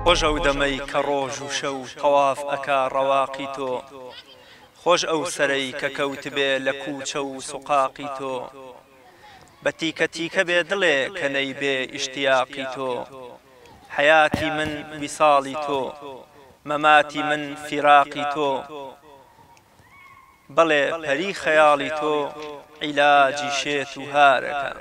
خۆش ئەو دەمەی کە ڕۆژ و شەو تەواف ئەکا ڕەواقی تۆ، خۆش ئەو سەرەی کە کەوت بێ لە کوچە و سوقاقی تۆ، بە تیکە تیکە بێ دڵێ کە نەی بێ ئیشتیاقی تۆ، حەیاتی من ویساڵی تۆ، مەماتی من فیراقی تۆ، بەڵێ پەری خەیاڵی تۆ عیلاجی شێت و هارەکە.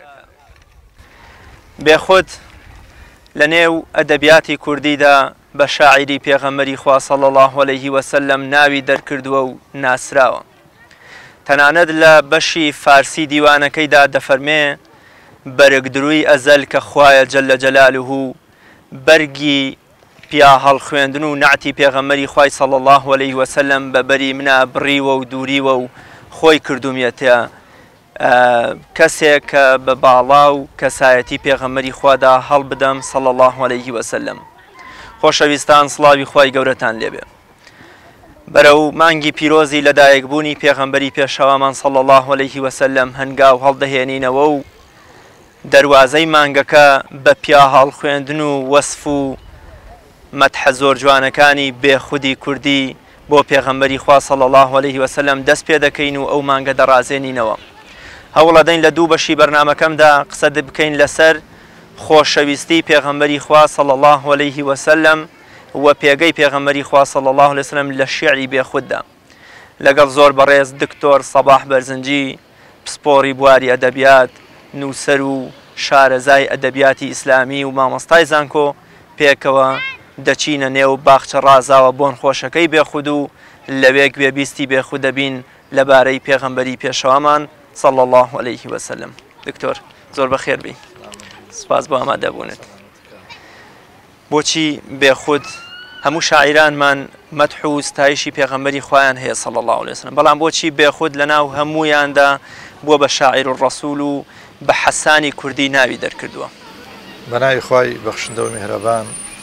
بێخود لە نێو ئەدەبیاتی کوردیدا بە شاعیری پێغەمبەری خوا صلی الله علیه وسلم ناوی دەرکردووە و ناسراوە. تەنانەت لە بەشی فارسی دیوانەکەیدا دەفەرمێ بەرگ دروی ئەزەل کە خوایە جەلە جەلالوه بەرگی پیا هەڵخوێندن و نعتی پێغەمبەری خوای صلی الله علیه وسلم بە بەری منە بڕیوە و دووریوە و خۆی کردومیەتە کەسێک کە بە باڵا و کەسایەتی پێغەمبەری خوادا هەڵ بدەم صلی الله علیه وسلم. خۆشەویستان، سڵاوی خوای گەورەتان لێبێ. بەرەو مانگی پیرۆزی لەدایکبوونی پێغەمبەری پێشەوامان صلی الله علیه وسلم هەنگاو هەڵدەهێنینەوە و دەواازەی مانگەکە بە پیا هەڵخوێندن و وەسف و مەدحە زۆر جوانەکانی بێخودی کوردی بۆ پێغەمبەری خوا صلی الله علیه وسلم دەست پێ دەکەین و ئەو مانگە دەڕازێنینەوە. هەوڵ ئەدەین لە دوو بەشی بەرنامەکەمدا قسە بکەین لەسەر خۆشەویستی پێغەمبەری خوا صلی الله علیه وسلم و پێگەی پێغەمبەری خوا صلی الله علیه وسلم لە شیعری بێخوددا، لەگەڵ زۆر بەڕێز دکتۆر سەباح بەرزنجی، پسپۆڕی بواری ئەدەبیات، نووسەر و شارەزای ئەدەبیاتی ئیسلامی و مامۆستای زانکۆ پێکەوە دەچینە نێو باخچە ڕازاوە بۆن خۆشەکەی بێخود و لەوێ گوێبیستی بێخود دەبین لەبارەی پێغەمبەری پێشەوامان صلی الله علیه وسلم. دکتۆر زۆر بەخێر بی، سپاس بۆ ئامادەبوونت. بۆچی بێخود هەموو شاعیرانمان مەدح و ستایشی پێغەمبەری خۆیان هەیە صلی الله علیه وسلم، بەڵام بۆچی بێخود لەناو هەموویاندا بووە بە شاعیر و ڕەسوول و بە حەسانی کوردی ناوی دەرکردووە؟ بەناوی خوای بەخشندە و میهرەبان،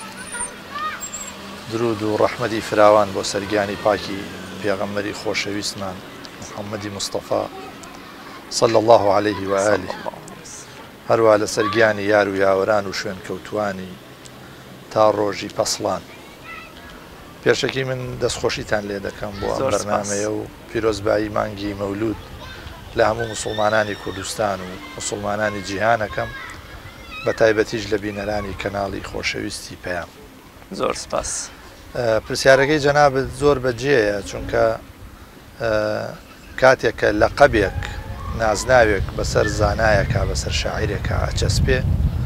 درود و ڕەحمەتی فراوان بۆ سەرگیانی پاکی پێغەمبەری خۆشەویستمان محەممەدی مستەفا صلی الله علیه و آله، هەروە لە سەرگیانی یار و یاوەران و شوێن کەوتوانی تا ڕۆژی پەسڵان. پێشەکی من دەستخۆشیتان لێ دەکەم بۆ ئەم بەرنامەیە و پیرۆزبایی مانگی مەولود لە هەموو مسلمانانی کوردستان و مسلمانانی جیهانەکەم، بە تایبەتیش لە بینەرانی کەناڵی خۆشەویستی پەیام. زۆر سپاس. پرسیارەکەی جەنابەت زۆر بەجێیە، چونکە کاتێک کە لەقەبێک نازناوێک بەسەر زانایەکە بەسەر شاعیرێکە ئەچەسپێ،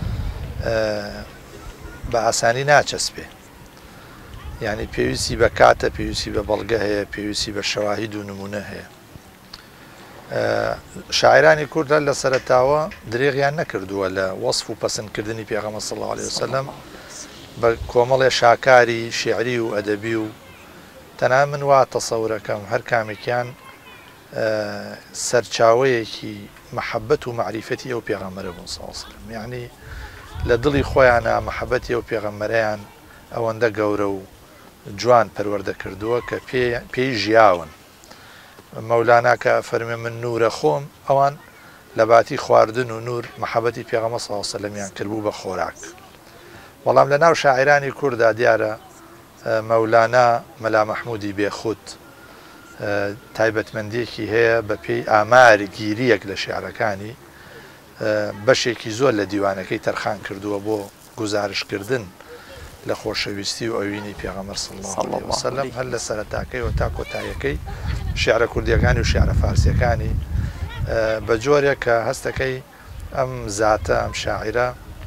بە ئاسانی ناچەسپێ. یعنی پێویستی بە کاتە، پێویستی بە بەڵگە هەیە، پێویستی بە شەواهید و نمونە هەیە. شاعرانی کوردە لە سەرەتاوە درێغیان نەکردووە لە وەصف و پەسەندکردنی پێغەمبەر صلی الله علیه وسلم بە کۆمەڵێ شاکاری شیعری و ئەدەبی و تەنها من وا تەسەورەکەم هەر کامێکیان سەرچاوەیەکی مەحەبەت و معریفەتی ئەو پێغەمبەرە بوون صلی الله علیه وسلم. یعنی لە دڵی خۆیانە مەحەبەتی ئەو پێغەمبەرەیان ئەوەندە گەورە و جوان پەروەردە کردووە کە پێی ژیاون. مەولانا کە فەرمێ من نورە خۆم، ئەوان لە باتی خواردن و نور مەحەبەتی پێغەمبەر صلی الله علیه وسلمیان کردبوو بە خۆراک. بەڵام لە ناو شاعرانی کووردا دیارە مەولانا مەلا مەحموودی بێخود تایبەتمەندیەکی هەیە بە پێی ئاماری گیریەک لە شیعرەکانی، بەشێکی زۆر لە دیوانەکەی تەرخان کردووە بۆ گزارشکردن لە خۆشەویستی و ئەوینی پێغەمبەر صلی الله علیه وسلم، هەر لە سەرەتاکەی و تا کۆتاییەکەی شیعرە کوردیەکانی و شیعرە فارسیەکانی بە جۆرێک کە هەستەکەی ئەم زاتە ئەم شاعرە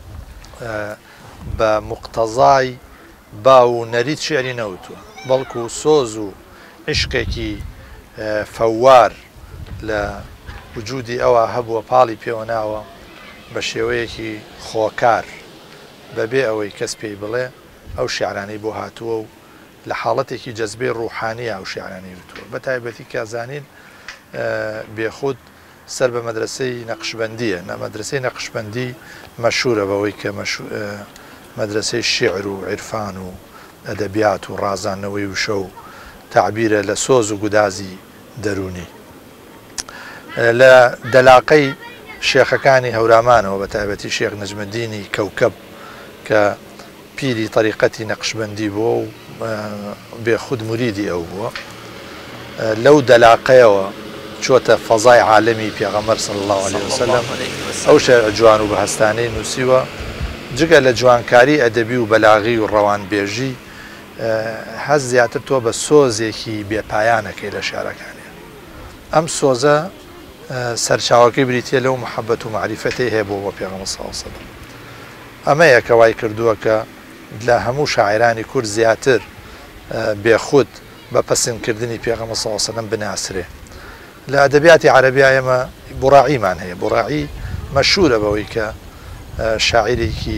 بە مقتەزای با و نەریت شعری نەوتووە، بەڵکو سۆز و عشقێکی فەوار لە وجودی ئەوە هەبووە، پاڵی پێوە ناوە بە شێوەیەکی خۆکار، بەبێ ئەوەی کەس پێی بڵێ ئەو شیعرانەی بۆ هاتووە و لە حاڵەتێکی جەزبەی ڕوحانیە ئەو شیعرانەی وتووە. بە تایبەتی کازانین بێخود سەر بە مەدرسەی نەقشبەندیە، مەدرسەی نەقشبەندی مەشهورە بەوەی کە مەدرسەی شیعر و عیرفان و ئەدەبیات و ڕازانەوەی وشە و تعبیرە لە سۆز و گودازی دەرونی. لە دەلاقەی شێخەکانی هەورامانەوە بە تایبەتی شێخ نەجمەدینی کەوکەب کە پیری طریقەتی نەقشبەندی بووە و بێخود موریدی ئەو بووە لەو دەلاقەیەوە چۆتە فەزای عالەمی پێغەمبەر صلی الله عليه وسلم ئەو شێعر جوان و بەهەستانەی نووسیوە جگە لە جوانکاری ئەدەبی و بەلاغی و ڕەوانبێژی هەز زیاتر تۆ بە سۆزێکی بێپایانەکەی لە شارەکانی ئەم سۆزە سەرچاوەکەی بریتە لەو محەبەت و معریفەتی هەیە بۆ پێغەمبەر صلی الله عليه وسلم ئەمەیە کە وای کردووە کە لە هەموو شاعرانی کورد زیاتر بێخود بە پەسندکردنی پێغەمبەر صلی الله عليه وسلم بناسرێ لە ئەدەبیاتی عەرەبی ئێمە بوڕاعیمان هەیە بوڕاعی مەشهورە بەوەی کە شاعرێکی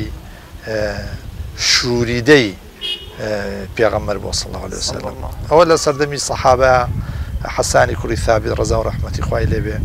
شوریدەی پێغەمبەر بۆ صلی الله عليه وسلم ئەوە لە سەردەمی سەحابە حەسانی کوڕی ثابت ڕەزا و ڕەحمەتی خوای لێبێ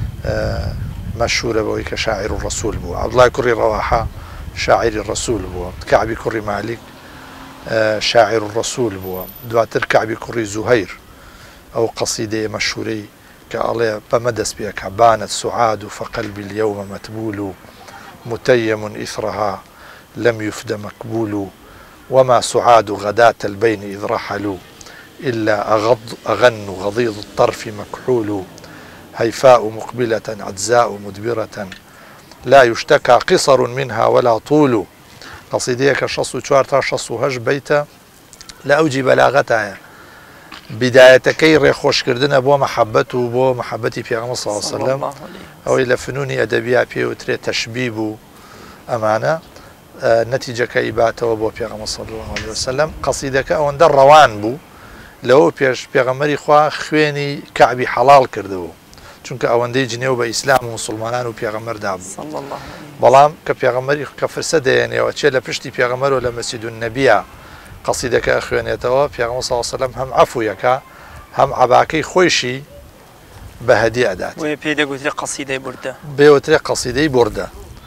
مەشهورە بەوەی کە شاعر و ڕەسوول بووە عەبدوڵای کوڕی ڕەواحە شاعری ڕەسوول بووە کەعبی کوڕی مالیک شاعر و ڕەسوول بووە دواتر کەعبی کوڕی زوهەیر ئەو قەسیدەیە مەشهورەی کە ئەڵێ بەمە دەست پێکە بانت سعاد فقلبي اليوم متبول متيم إثرها لم يفد مقبول وما سعاد غداة البين إذ رحلوا إلا أغن غضيض الطرف مكحول هيفاء مقبلة عجزاء مدبرة لا يشتكى قصر منها ولا طول قصيديك شص وشوارتا شص وهج بيتا لأوجي بلاغتها بدايتەکەی ڕێخۆشکردنە بۆ محەبەت و بۆ محەبەتی پێغەمبەر صلی الله عليه وسلم ئەوەی لە فنونی ئەدەبیا پێوترێت تەشبیه بوو ئەمانە نەتیجەکەی باتەوە بۆ پێغەمبەر صلی الله عليه وسلم قەسیدەکە ئەوەندە ڕەوان بوو لەوە پێش پێغەمبەری خوا خوێنی کەعبی حەڵال کردەوە چونکە ئەوەندەی جنێو بە ئیسلام و مسلمانان و پێغەمبەردا بوو بەڵام کە پێغەمبەری کە فرسە دەیەنێەوە چێ لە پشتی پێغەمبەرەوە لە مەسجید النەبیە قەسیدەکە خوێنێتەوە پێغەمبەر صلی الله عليه وسلم هەم عەفویەکە هەم عەباکەی خۆیشی بە هەدیە ئەدات پێی دەگوترێت قەسیدەی بوردە بێوترێت قەسیدەی بوردە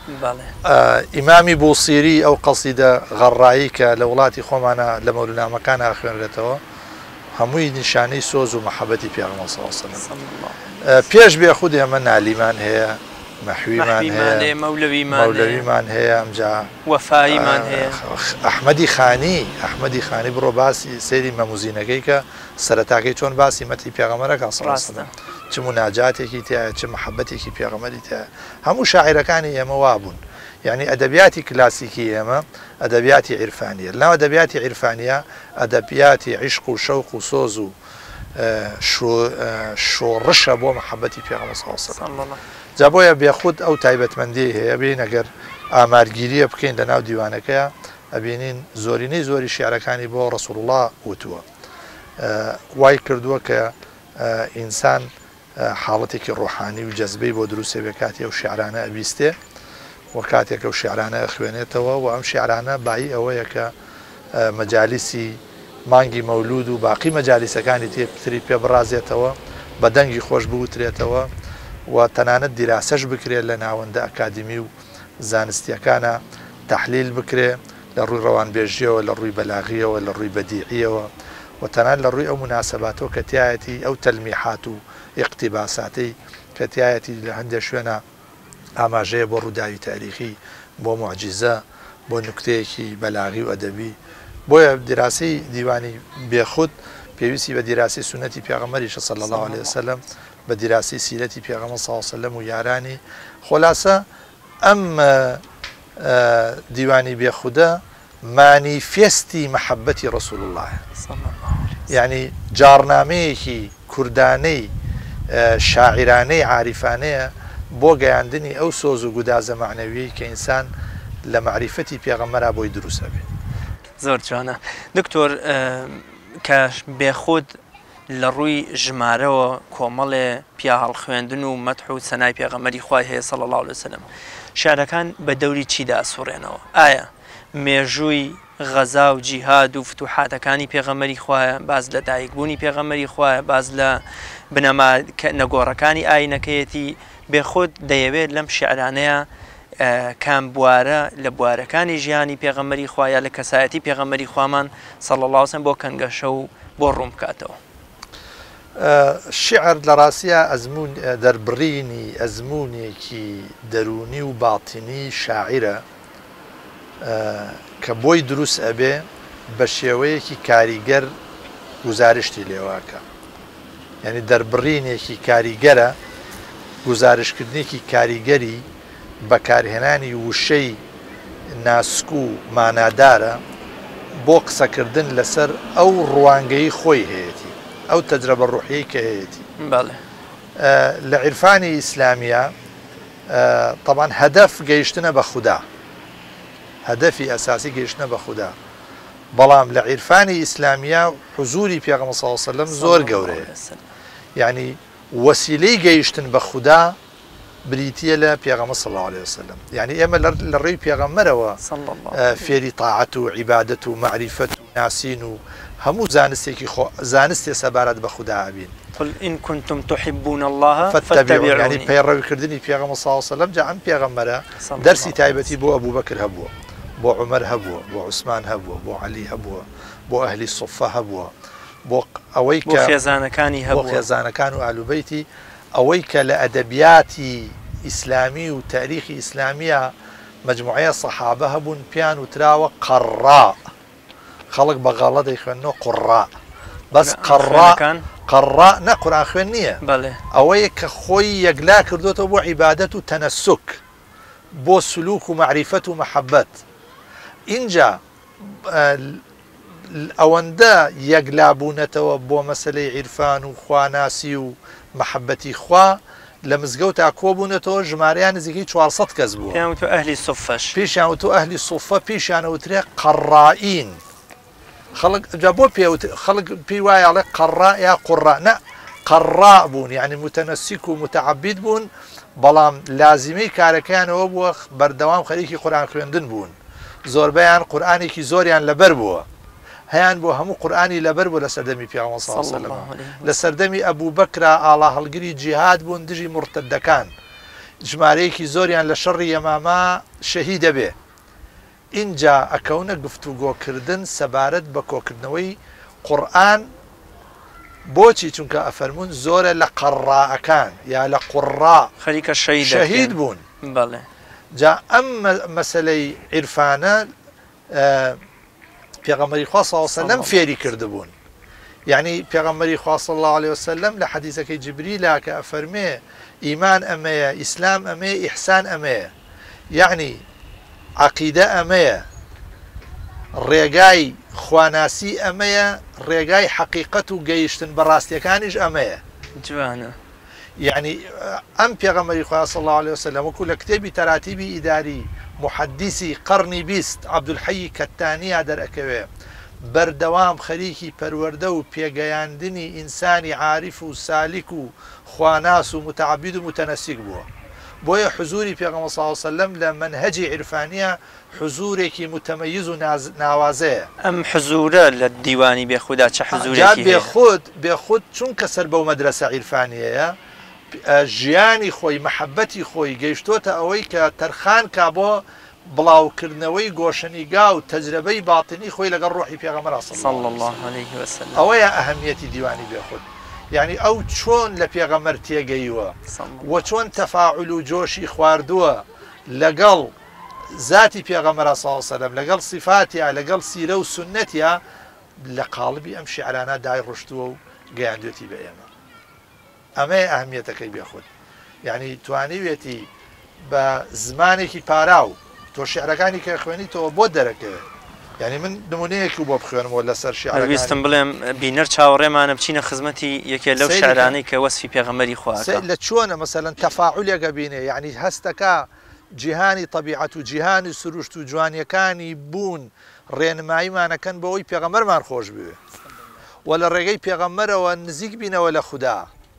ئیمامی بووسیری ئەو قەسیدە غەڕایی کە لە وڵاتی خۆمانە لە مەولودنامەکانە خوێنرێتەوە هەمووی نیشانەی سۆز و محەبەتی پێغەمبەر صلی الله عليه وسلم پێش بێخود ئێمە نالیمان هەیە مەحویمان هەیە مەولەویمان هەیە ئەمجا وەفاییمان هەیە ئەحمەدی خانی بڕۆ باسی سەیری مەموزینەکەی کە سەرەتاکەی چۆن باسی مەتی پێغەمبەرەکە صلی الله عليه وسلم چ مناجاتێکی تایە چ محەبەتێکی پێغەمبەری تایە هەموو شاعیرەکانی ئێمە وابوون یعنی ئەدەبیاتی کلاسیکی ئێمە ئەدەبیاتی عیرفانیە لەناو ئەدەبیاتی عیرفانیە ئەدەبیاتی عیشق و شەوق و سۆز و شۆڕشە بۆ محەبەتی پێغەمبەر صلی الله عليه وسلم جا بۆیە بێخود ئەو تایبەتمەندی هەیە بێن ئەگەر ئامارگیریە بکەین لە ناو دیوانەکەیە ئەبینین زۆرینەی زۆری شیعرەکانی بۆ ڕەسوڵ الله وتووە وای کردووە کە ئینسان حاڵەتێکی ڕۆحانی و جەزبەی بۆ دروستێ بێ کاتی ئەو شیعرانە ئەبیستێ و کاتێک ئەو شیعرانە خوێنێتەوە و ئەم شیعرانە بای ئەوەیە کە مەجالیسی مانگی مەولود و باقی مەجالیسەکانی تری پێ بڕازێتەوە بە دەنگی خۆش بوترێتەوە و تەنانەت دیراسەش بکرێت لە ناوەندە ئەکادمی و زانستیەکانە تەحلیل بکرێ لە ڕووی ڕەوانبێژیەوە لە ڕووی بەلاغیەوە لە ڕووی بەدیعیەوە و تەنان لە ڕووی ئەو مناسەباتەوە کە تایەتی ئەو تەلمیحات و ئیقتیباساتی کە تایەتی لە هەندێک شوێنە ئاماژەیە بۆ ڕووداوی تاریخی بۆ معجیزە بۆ نوکتەیەکی بەلاغی و ئەدەبی بۆیە دیراسی دیوانی بێخود پێویستی بە دیراسی سونەتی پێغەمبەریشە صلی الله عليه وسلم بە دیراسی سیرەتی پێغەمبەر صلی الله عليه وسلم و یارانی خلاصە ئەم دیوانی بێخودە مانیفێستی محەبەتی ڕەسوڵ الله یعنی جارنامەیەکی کوردانەی شاعرانەی عاریفانەیە بۆ گەیاندنی ئەو سۆز و گودازە معنەویی کە ئینسان لە معریفەتی پێغەمبەرە بۆی دروستە بێت زۆر جوانە دکتۆر کە بێخود لە ڕووی ژمارەوە کۆمەڵێ پیا هەڵخوێندن و مەدح و سەنای پێغەمبەری خوای هەیە صلی الله عليه وسلم شارەکان بە دەوری چیدا ئەسوڕێنەوە ئایا مێژووی غەزا و جیهاد و فتوحاتەکانی پێغەمبەری خوایە باز لە دایکبوونی پێغەمبەری خوایە باز لە بنەما نەگۆڕەکانی ئاینەکەیەتی بێخود دەیەوێت لەم شیعرانەیە کام بوارە لە بوارەکانی ژیانی پێغەمبەری خوایە لە کەسایەتی پێغەمبەری خوامان صلی الله عليه وسلم بۆ کەنگەشە و بۆ ڕوون بکاتەوە شعر لە ڕاستیە دەربڕینی ئەزمونێکی دەرونی و باتینی شاعرە کە بۆی دروست ئەبێ بە شێوەیەکی کاریگەر گزارشتی لێواکە، یعنی دەربڕینێکی کاریگەرە، گزارشکردنێکی کاریگەری بەکارهێنانی وشەی ناسک و مانادارە بۆ قسەکردن لەسەر ئەو ڕوانگەی خۆی هەیەی، ئەو تەجربە ڕوحیەی کە هەیەی. لە عیرفانی ئیسلامیە طبعا هەدەف گەیشتنە بە خودا، هەدەفی ئەساسی گەیشتنە بە خودا، بەڵام لە عیرفانی ئیسلامیە حوزوری پێغەمبەر صلی الله علیه و سلم زۆر گەورەیە، یعنی وەسیلەی گەیشتن بە خودا بریتیە لە پێغەمبەر صلی الله علیه و سلم. یعنی ئێمە لە ڕێی پێغەمبەرەوە فێری تاعەت و عیبادەت و معریفەت و ناسین و هەموو زانستێ سەبارەت بە خودا ئابین. قل إن كنتم تحبون الله فاتبعوني، يعني پەیڕەویکردنی پێغەمبەر صلی الله علیه و سلم. جا ئەم پێغەمبەرە دەرسی تایبەتی بۆ ئەبوو بەکر هەبووە، بۆ عومەر هەبووە، بۆ عوسمان هەبووە، بۆ عەلی هەبووە، بۆ ئەهلی سوفە هەبووە، بۆ ئەوەی کە خێزانەکانی هەبووە، بۆ خێزانەکان و ئالوبەیتی، ئەوەی کە لە ئەدەبیاتی ئیسلامی و تاریخی ئیسلامیە مجموعەیە سەحابە هەبوون پیان وتراوە قەڕاء، خەڵک بە غەڵە دەیخوێننەوە قوڕاء، بەس قەڕاء نە قورئان خوێن نییە، ئەوەیە کە خۆی یەکلا کردوێتەوە بۆ عیبادەت و تەنەسوک، بۆ سلوک و معریفەت و مەحەبەت. اینجا ئەوەندە یەکلابوونەتەوە بۆ مەسەلەی عیرفان و خواناسی و مەحەبەتی خوا لە مزگەوتا کۆبوونەتەوە ژمارەیان نزیکەی 400 کەس بووە. ئەهلی سوفەش پێشیان وتۆ ئەهلی سوفە، پێشیانەوترێ قەڕائین. بۆ خەڵک پێی وایەڵێ قەڕا یا قوڕا، نە قەڕا بوون، یعنی متەنەسیک و متەعەبید بوون، بەڵام لازمەی کارەکەیانەوە بووە بەردەوام خەریکی قورئان خوێندن بوون. زۆربەیان قورئانێکی زۆریان لەبەر بووە، هەیان بۆ هەموو قورئانی لەبەر بوو لە سەردەمی پێغەمبەر صلی الله علیه و سلم. لە سەردەمی ئەبوو بەکرا ئاڵا هەڵگری جیهاد بوون دژی مرتەدەکان، ژمارەیەکی زۆریان لە شەڕی یەماما شەهید دەبێ. اینجا ئەکەونە گفتوگۆکردن سەبارەت بە کۆکردنەوەی قورئان. بۆچی؟ چونکە ئەفەرمون زۆرە لە قەڕاءەکان یا لە قوڕا خەریکە شەهید بوون. جا ئەم مەسەلەی عیرفانە پێغەمبەری خوا صلی الله علیه و سلم فێری کردبوون. یعنی پێغەمبەری خوا صلی الله علیه و سلم لە حەدیثەکەی جبریلە کە ئەفەرمێ ئیمان ئەمەیە، ئیسلام ئەمەیە، ئیحسان ئەمەیە، یعنی عەقیدە ئەمەیە، ڕێگای خواناسی ئەمەیە، ڕێگای حەقیقەت و گەیشتن بەڕاستیەکانیش ئەمەیە. جوانە. یعنی ئەم پێغەمبەری خوا صلی الله علیه و سلم وەکو لە کتێبی تەراتیبی ئیداری محەدیسی قەرنی 20 عەبدولحەی کەتانیە دەرەکەوێ، بەردەوام خەریکی پەروەردە و پێگەیاندنی ئینسانی عاریف و سالیک و خواناس و متعەبید و متەنەسیک بووە. بۆیە حوزوری پێغەمبەر صلی الله علیه و سلم لە مەنهەجی عیرفانیە حوزورێکی متەمەیز و ناوازەیە. ئەم حوزورە لە دیوانی بێخودا چه حوزورێکی هەیە؟ بێخود چونکە سەر بەو مەدرسە عیرفانیەیە، ژیانی خۆی مەحەبەتی خۆی گەیشتۆتە ئەوەی کە تەرخان کا بۆ بڵاوکردنەوەی گۆشەنیگا و تەجربەی باتنی خۆی لەگەڵ ڕۆحی پێغەمبەر صلی الله علیه و سلم. ئەوەیە ئەهەمیەتی دیوانی بێخود، یعنی ئەو چۆن لە پێغەمبەر تێگەیوە و چۆن تەفاعول و جۆشی خواردووە لەگەڵ ذاتی پێغەمبەر صلی الله علیه و سلم، لەگەڵ صفاتیا، لەگەڵ سیرە و سنەتیا، لە قاڵبی ئەم شیعرانە دای ڕشتووە و گەیاندوێتی بە ئێمە. ئەمەیە ئەهمیەتەکەی بێخود، یعنی توانیوێتی بە زمانێکی پاراو تۆ شیعرەکانی کە خوێنیتەوە بۆ دەرەکەوێت. یعنی من نمونەیەکی بۆ بخوێنمەوە لەسەر شیعرەکانی. ویستم بڵێم بینەر چاوەڕێمانە بچینە خزمەتی یەکێ لەو شیعرانەی کە وەسفی پێغەمبەری خواکە. لە چۆنە مەسەلەن تەفاعولێکە بینێ، یعنی هەستەکە جیهانی طبیعەت و جیهانی سروشت و جوانیەکانی بوون ڕێنماییمانەکەن بەوەی پێغەمبەرمان خۆش بوێ و لە ڕێگەی پێغەمبەرەوە نزیک بینەوە لە خودا،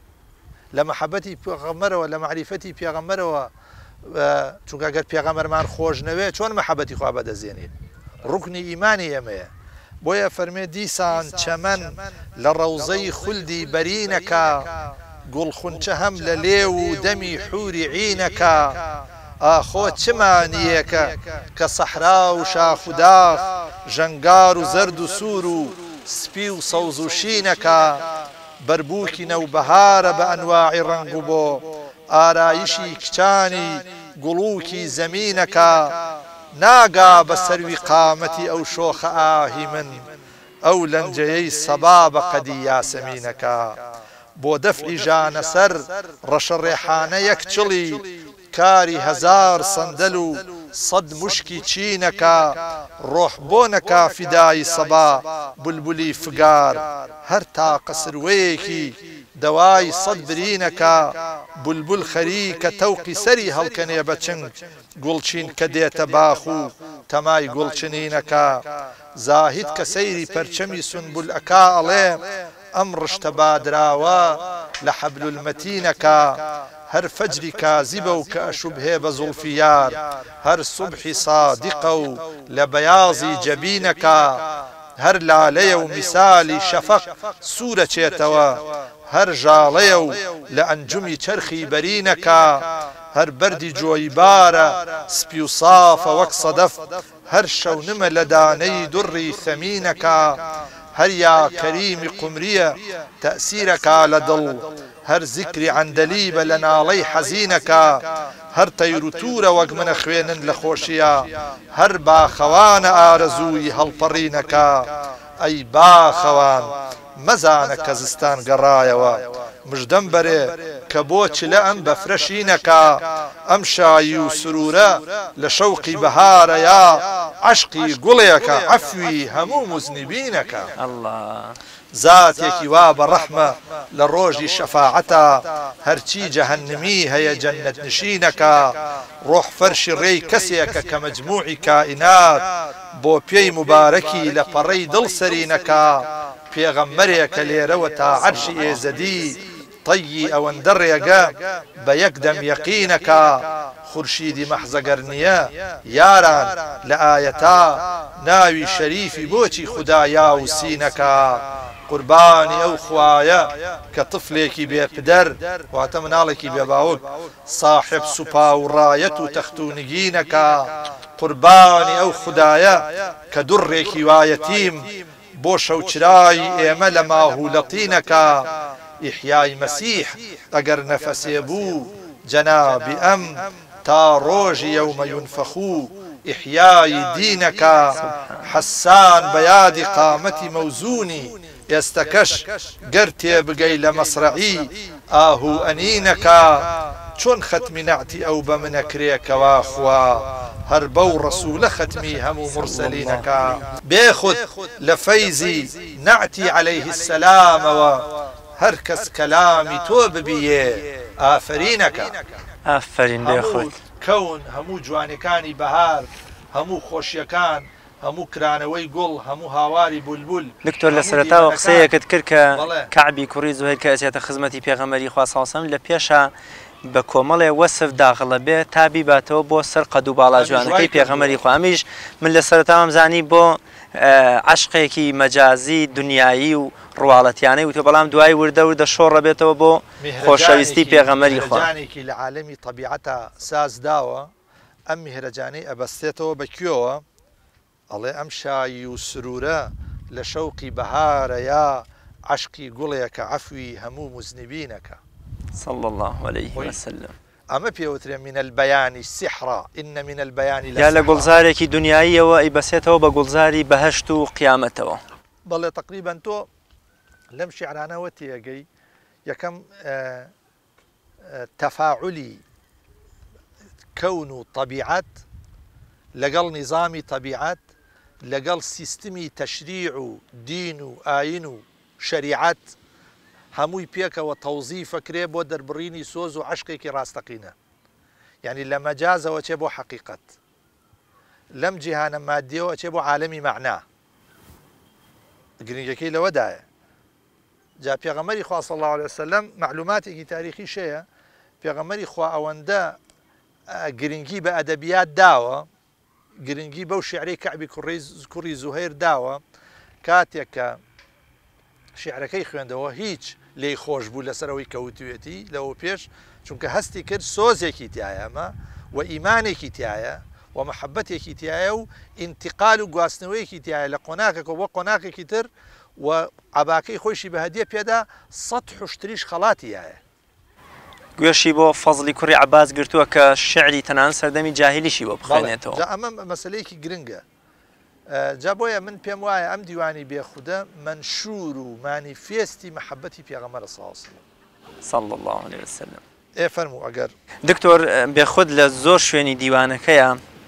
لە مەحەبەتی پێغەمبەرەوە، لە معریفەتی پێغەمبەرەوە. چونکە ئەگەر پێغەمبەرمان خۆش نەوێ چۆن مەحەبەتی خوا بەدەزێنین؟ ڕوکنی ئیمانی ئەمەیە. بۆیە فەرمێ دیسان چەمەن لە ڕەوزەی خولدی بەرینەکە، گوڵخونچە هەم لە لێو و دەمی حوری عینەکە. ئاخۆ چمانیەکە کە سەحرا و شاخ و داخ، ژەنگار و زەرد و سوور و سپی و سەوز و شینەکە. بەربووکی نەوبەهارە بە ئەنواعی ڕەنگ و بۆ، ئارایشی کچانی گوڵووکی زەمینەکە. ناگا بە سەروی قامەتی ئەو شۆخە ئاهی من ئەو لەنجەیەی سەبا بە قەدی یاسەمینەکە بۆ دەفعی ژانە سەر ڕەشە ڕێحانە یەک چڵی کاری هەزار سەندەل و سەد مشکی چینەکە ڕۆح بۆ نەکا فیدایی سەبا بولبولی فگار هەر تاقە سروەیەکی دەوای سەد برینەکە بولبول خەریکە تەوقی سەری هەڵکەنێ بە چنگ گوڵچین کە دێتە باخ و تەمای گوڵچنینەکە زاهید کە سەیری پەرچەمی سنبول ئەکا ئەڵێ ئەم ڕشتە بادراوە لە حەبل المەتینەکە هەر فەجری کازیبە و کە ئەشوبهێ بە زوڵفیار هەر سوبحی سادیقە و لە بەیازی جەبینەکە هەر لالەیە و میسالی شەفەق سوورە چێتەوە هەر ژاڵەیە و لە ئەنجومی چەرخی بەرینەکە هەر بەردی جۆیبارە سپی و سافە وەک سەدەف هەر شەونمە لە دانەی دوڕی ثەمینەکە هەر یا کەریمی قومریە تەئسیرەکە لە دڵ هەر زیکری عەندەلیبە لە ناڵەی حەزینەکە هەر تەیر و تورە وەک منە خوێنن لە خۆشیە هەر باخەوانە ئارەزووی هەڵپەڕینەکە ئەی باخەوان مەزانە کە زستان گەڕایەوە مژدەم بەرێ کە بۆ چلە ئەم بەفرەشینەکە ئەم شایی و سرورە لە شەوقی بەهارە یا عەشقی گوڵێکە عەفوی هەموو موزنیبینەکە زاتێکی وا بە ڕەحمە لە ڕۆژی شەفاعەتە هەرچی جەهەنمی هەیە جەنەت نشینەکە ڕۆح فەرشی ڕێی کەسێکە کە مەجموعی کائینات بۆ پێی مبارەکی لە پەڕەی دڵ سەرینەکە پێغەمبەرێکە لێرەوە تا عەرشی ئێزەدی طەیی ئەوەندە ڕێگە بە یەکدەم یەقینەکە خورشیدی مەحزەگەر نییە یاران لە ئایەتا ناوی شەریفی بۆچی خودایا و سینەکە قوربانی ئەو خوایە کە تفلێکی بێپدەر واتە مناڵێکی بێباوک ساحب سوپا و ڕایەت و تەخت و نگینەکە قوربانی ئەو خودایە کە دوڕێکی وایەتیم بۆ شەوچرای ئێمە لە ماهولەتینەکە ئیحیای مەسیح ئەگەر نەفەسێ بوو جەنابی ئەم تا ڕۆژی یەومە یونفەخو ئیحیای دینەکە حەسان بە یادی قامەتی مەوزونی ئێستەکەش گەر تێبگەی لە مەسرعی ئاهوو ئەنینەکە چۆن ختمی نعتی ئەو بە منەکرێکەوە خوا هەر بەو ڕەسوولە ختمی هەموو مرسەلینەکە بێخود لە فەیزی نعتی عەلەیه السەلامەوە هەر کەس کەلامی تۆ ببیێ ئافرینەکە ئافرین بێخود کەون هەموو جوانەکانی بەهار هەموو خۆشیەکان هەموو کرانەوەی گوڵ هەموو هاواری بولبول دکتۆر لە سەرەتاوە قسەیەکت کرد کە کەعبی کوڕی زوهەیر کە ئەچێتە خزمەتی پێغەمبەری خوا صلی الله علیه و سلم لە پێشە بە کۆمەڵێ وەسف داخڵە بێ تا بیباتەوە بۆ سەر قەد و باڵا جوانەکەی پێغەمبەری خوا ئەمیش من لە سەرەتاوام زانی بۆ عەشقێکی مەجازی دنیایی و ڕواڵەتیانەی وتە بەڵام دوای وردە وردە شۆڕە بێتەوە بۆ خۆشەویستی پێغەمبەری خوا میهرەجانێکی لە عالەمی طەبیعەتە سازداوە ئەم میهرەجانەی ئەبەستێتەوە بەکوێوە ئەڵێ ئەم شایی و سرورە لە شەوقی بەهارە یا عەشقی گوڵێکە عەفوی هەموو موزنیبینەکە صلى الله عليه وسلم ئەمە پێوترێ من البەیانی سحرا ئین من البەیانی یا لە گوڵزارێکی دنیاییەوە ئەیبەسێتەوە بە گوڵزاری بەهەشت و قیامەتەوە بەڵێ تقریبا تۆ لەم شیعرانەوە تێگەی یەکەم تەفاعلی کەون و طەبیعەت لەگەڵ نظامی طەبیعەت لەگەڵ سیستمی تەشریع و دین و ئاین و شەریعەت هەمووی پێکەوە تەوزیفە کرێ بۆ دەربڕینی سۆز و عەشقێکی ڕاستەقینە یعنی لە مەجازەوە چێ بۆ حەقیقەت لەم جیهانە مادیەوە چێ بۆ عالەمی مەعنا گرنگەکەی لەوەدایە جا پێغەمبەری خوا صلی الله علیه وسلم معلوماتێکی تاریخی شەیە پێغەمبەری خوا ئەوەندە گرنگی بە ئەدەبیات داوە گرنگی بەو شیعرەی کەعبی کوڕی زوهەیر داوە کاتێک کە شیعرەکەی خوێندەوە هیچ لێی خۆش بوو لەسەرەوەی کەوتوێتی لەوە پێش چونکە هەستی کرد سۆزێکی تایە ئەمە و ئیمانێکی تایە و مەحەبەتێکی تایە و ئینتیقال و گواستنەوەیەکی تایە لە قۆناکێکەوە بۆ قۆناکێکی تر و عەباکەی خۆشی بە هەدیە پێدا ١٠٠ حوشتریش خەڵاتیایە گوێشی بۆ فەزلی کوڕی عەباس گرتووە کە شعری تەنان سەردەمی جاهیلیشی بۆ بخوێنێتەوە. ئەمە مەسلەیەکی گرنگە. جا بۆیە من پێم وایە ئەم دیوانی بێخودە منشور و مانیفێستی مەحەبەتی پێغەمبەرە صلی الله عليه وسلم. فەرموو ئەگەر دکتۆر بێخود لە زۆر شوێنی دیوانەکەیە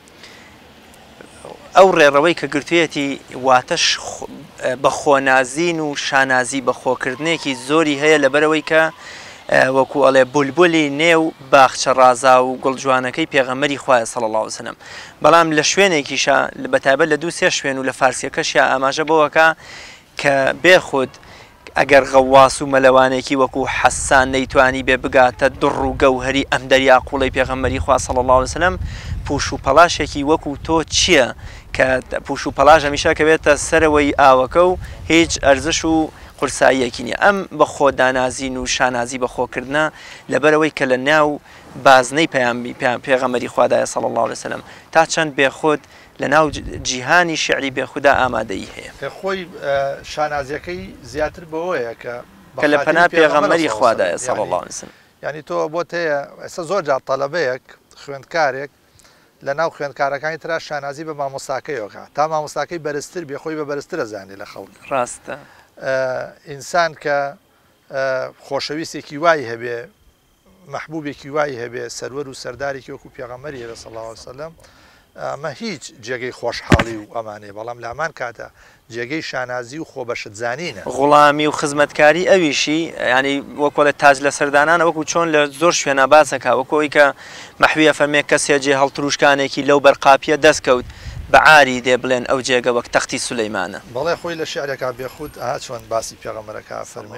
ئەو ڕێڕەوەی کە گرتوێتی واتەش بە خۆنازین و شانازی بە خۆکردنێکی زۆری هەیە لەبەرەوەی کە وەکو ئەڵێ بولبولی نێو باخچە ڕازا و گوڵجوانەکەی پێغەمبەری خوایە صلی الله عليه وسلم. بەڵام لە شوێنێکیشە بەتایبەت لە 2-3 شوێن و لە فارسیەکەشیا ئاماژە بۆەکە کە بێخود ئەگەر غەواس و مەلەوانێکی وەکو حەسان نەیتوانی بێ بگاتە دڕ و گەوهری ئەم دەریا قوڵەی پێغەمبەری خوا صلی الله عليه وسلم، پوش و پەلاشێکی وەکو تۆ چییە کە پوش و پەلاژ هەمیشە کە بێتە سەرەوەی ئاوەکە و هیچ ئەرزش و قورساییەکی نییە. ئەم بە خۆدانازین و شانازی بە خۆکردنە لەبەرەوەی کە لە ناو بازنەی پێغەمبەری خوادایە صلی الله عليه وسلم تا چەند بێخود لە ناو جیهانی شعری بێخودا ئامادەیی هەیە. خۆی شانازیەکەی زیاتر بەوەیە کە لە پەنا پێغەمبەری خوادایە صلی الله عليه وسلم. یعنی تۆ بۆت هەیە ئێستا زۆر جار تەڵەبەیەک خوێندکارێک لە ناو خوێندکارەکانی ترا شانازی بە مامۆستاکەیەوەکە تا مامۆستاکەی بەرزتر بێ خۆی بە بەرزترە زانێ لە خەڵک. ڕاستە ئینسان کە خۆشەویستێکی وای هەبێ محبوبێکی وای هەبێ سەروەر و سەردارێکی وەکو پێغەمبەری لە صلی الله عليه وسلم ئەمە هیچ جێگەی خۆشحاڵی و ئەمانێ، بەڵام لە هەمان کاتە جێگەی شانازی و خۆبەشتزانینە، غوڵامی و خزمەتکاری ئەویشی ینی وەکو لە تاج لە سەردانانە وەکو چۆن لە زۆر شوێنە باسەکە وەکۆی کە مەحویە فەرمێ کەسێ جێ هەڵتروشکانێکی لەو بەرقاپیە دەستکەوت بەعاری دێ بڵێن ئەو جێگە وەک تەختی سولەیمانە. بەڵێ خۆی لە شعرێکا بێخود ئاها چۆن باسی پێغەمبەرەکە فەرمێ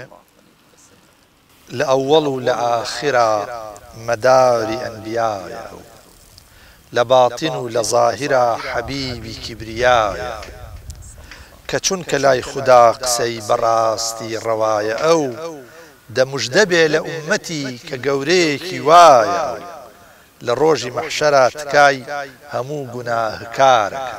لە ئەووەڵ و لە ئاخرا مەداری ئەنبیایە لە باتین و لە ظاهرا حەبیبی کیبریایە کە چونکە لای خودا قسەی بەڕاستی ڕەوایە ئەو دەموژدەبێ لە ئومەتی کە گەورەیەکی وایە لە ڕۆژی مەحشەرا تکای هەموو گوناهکارەکە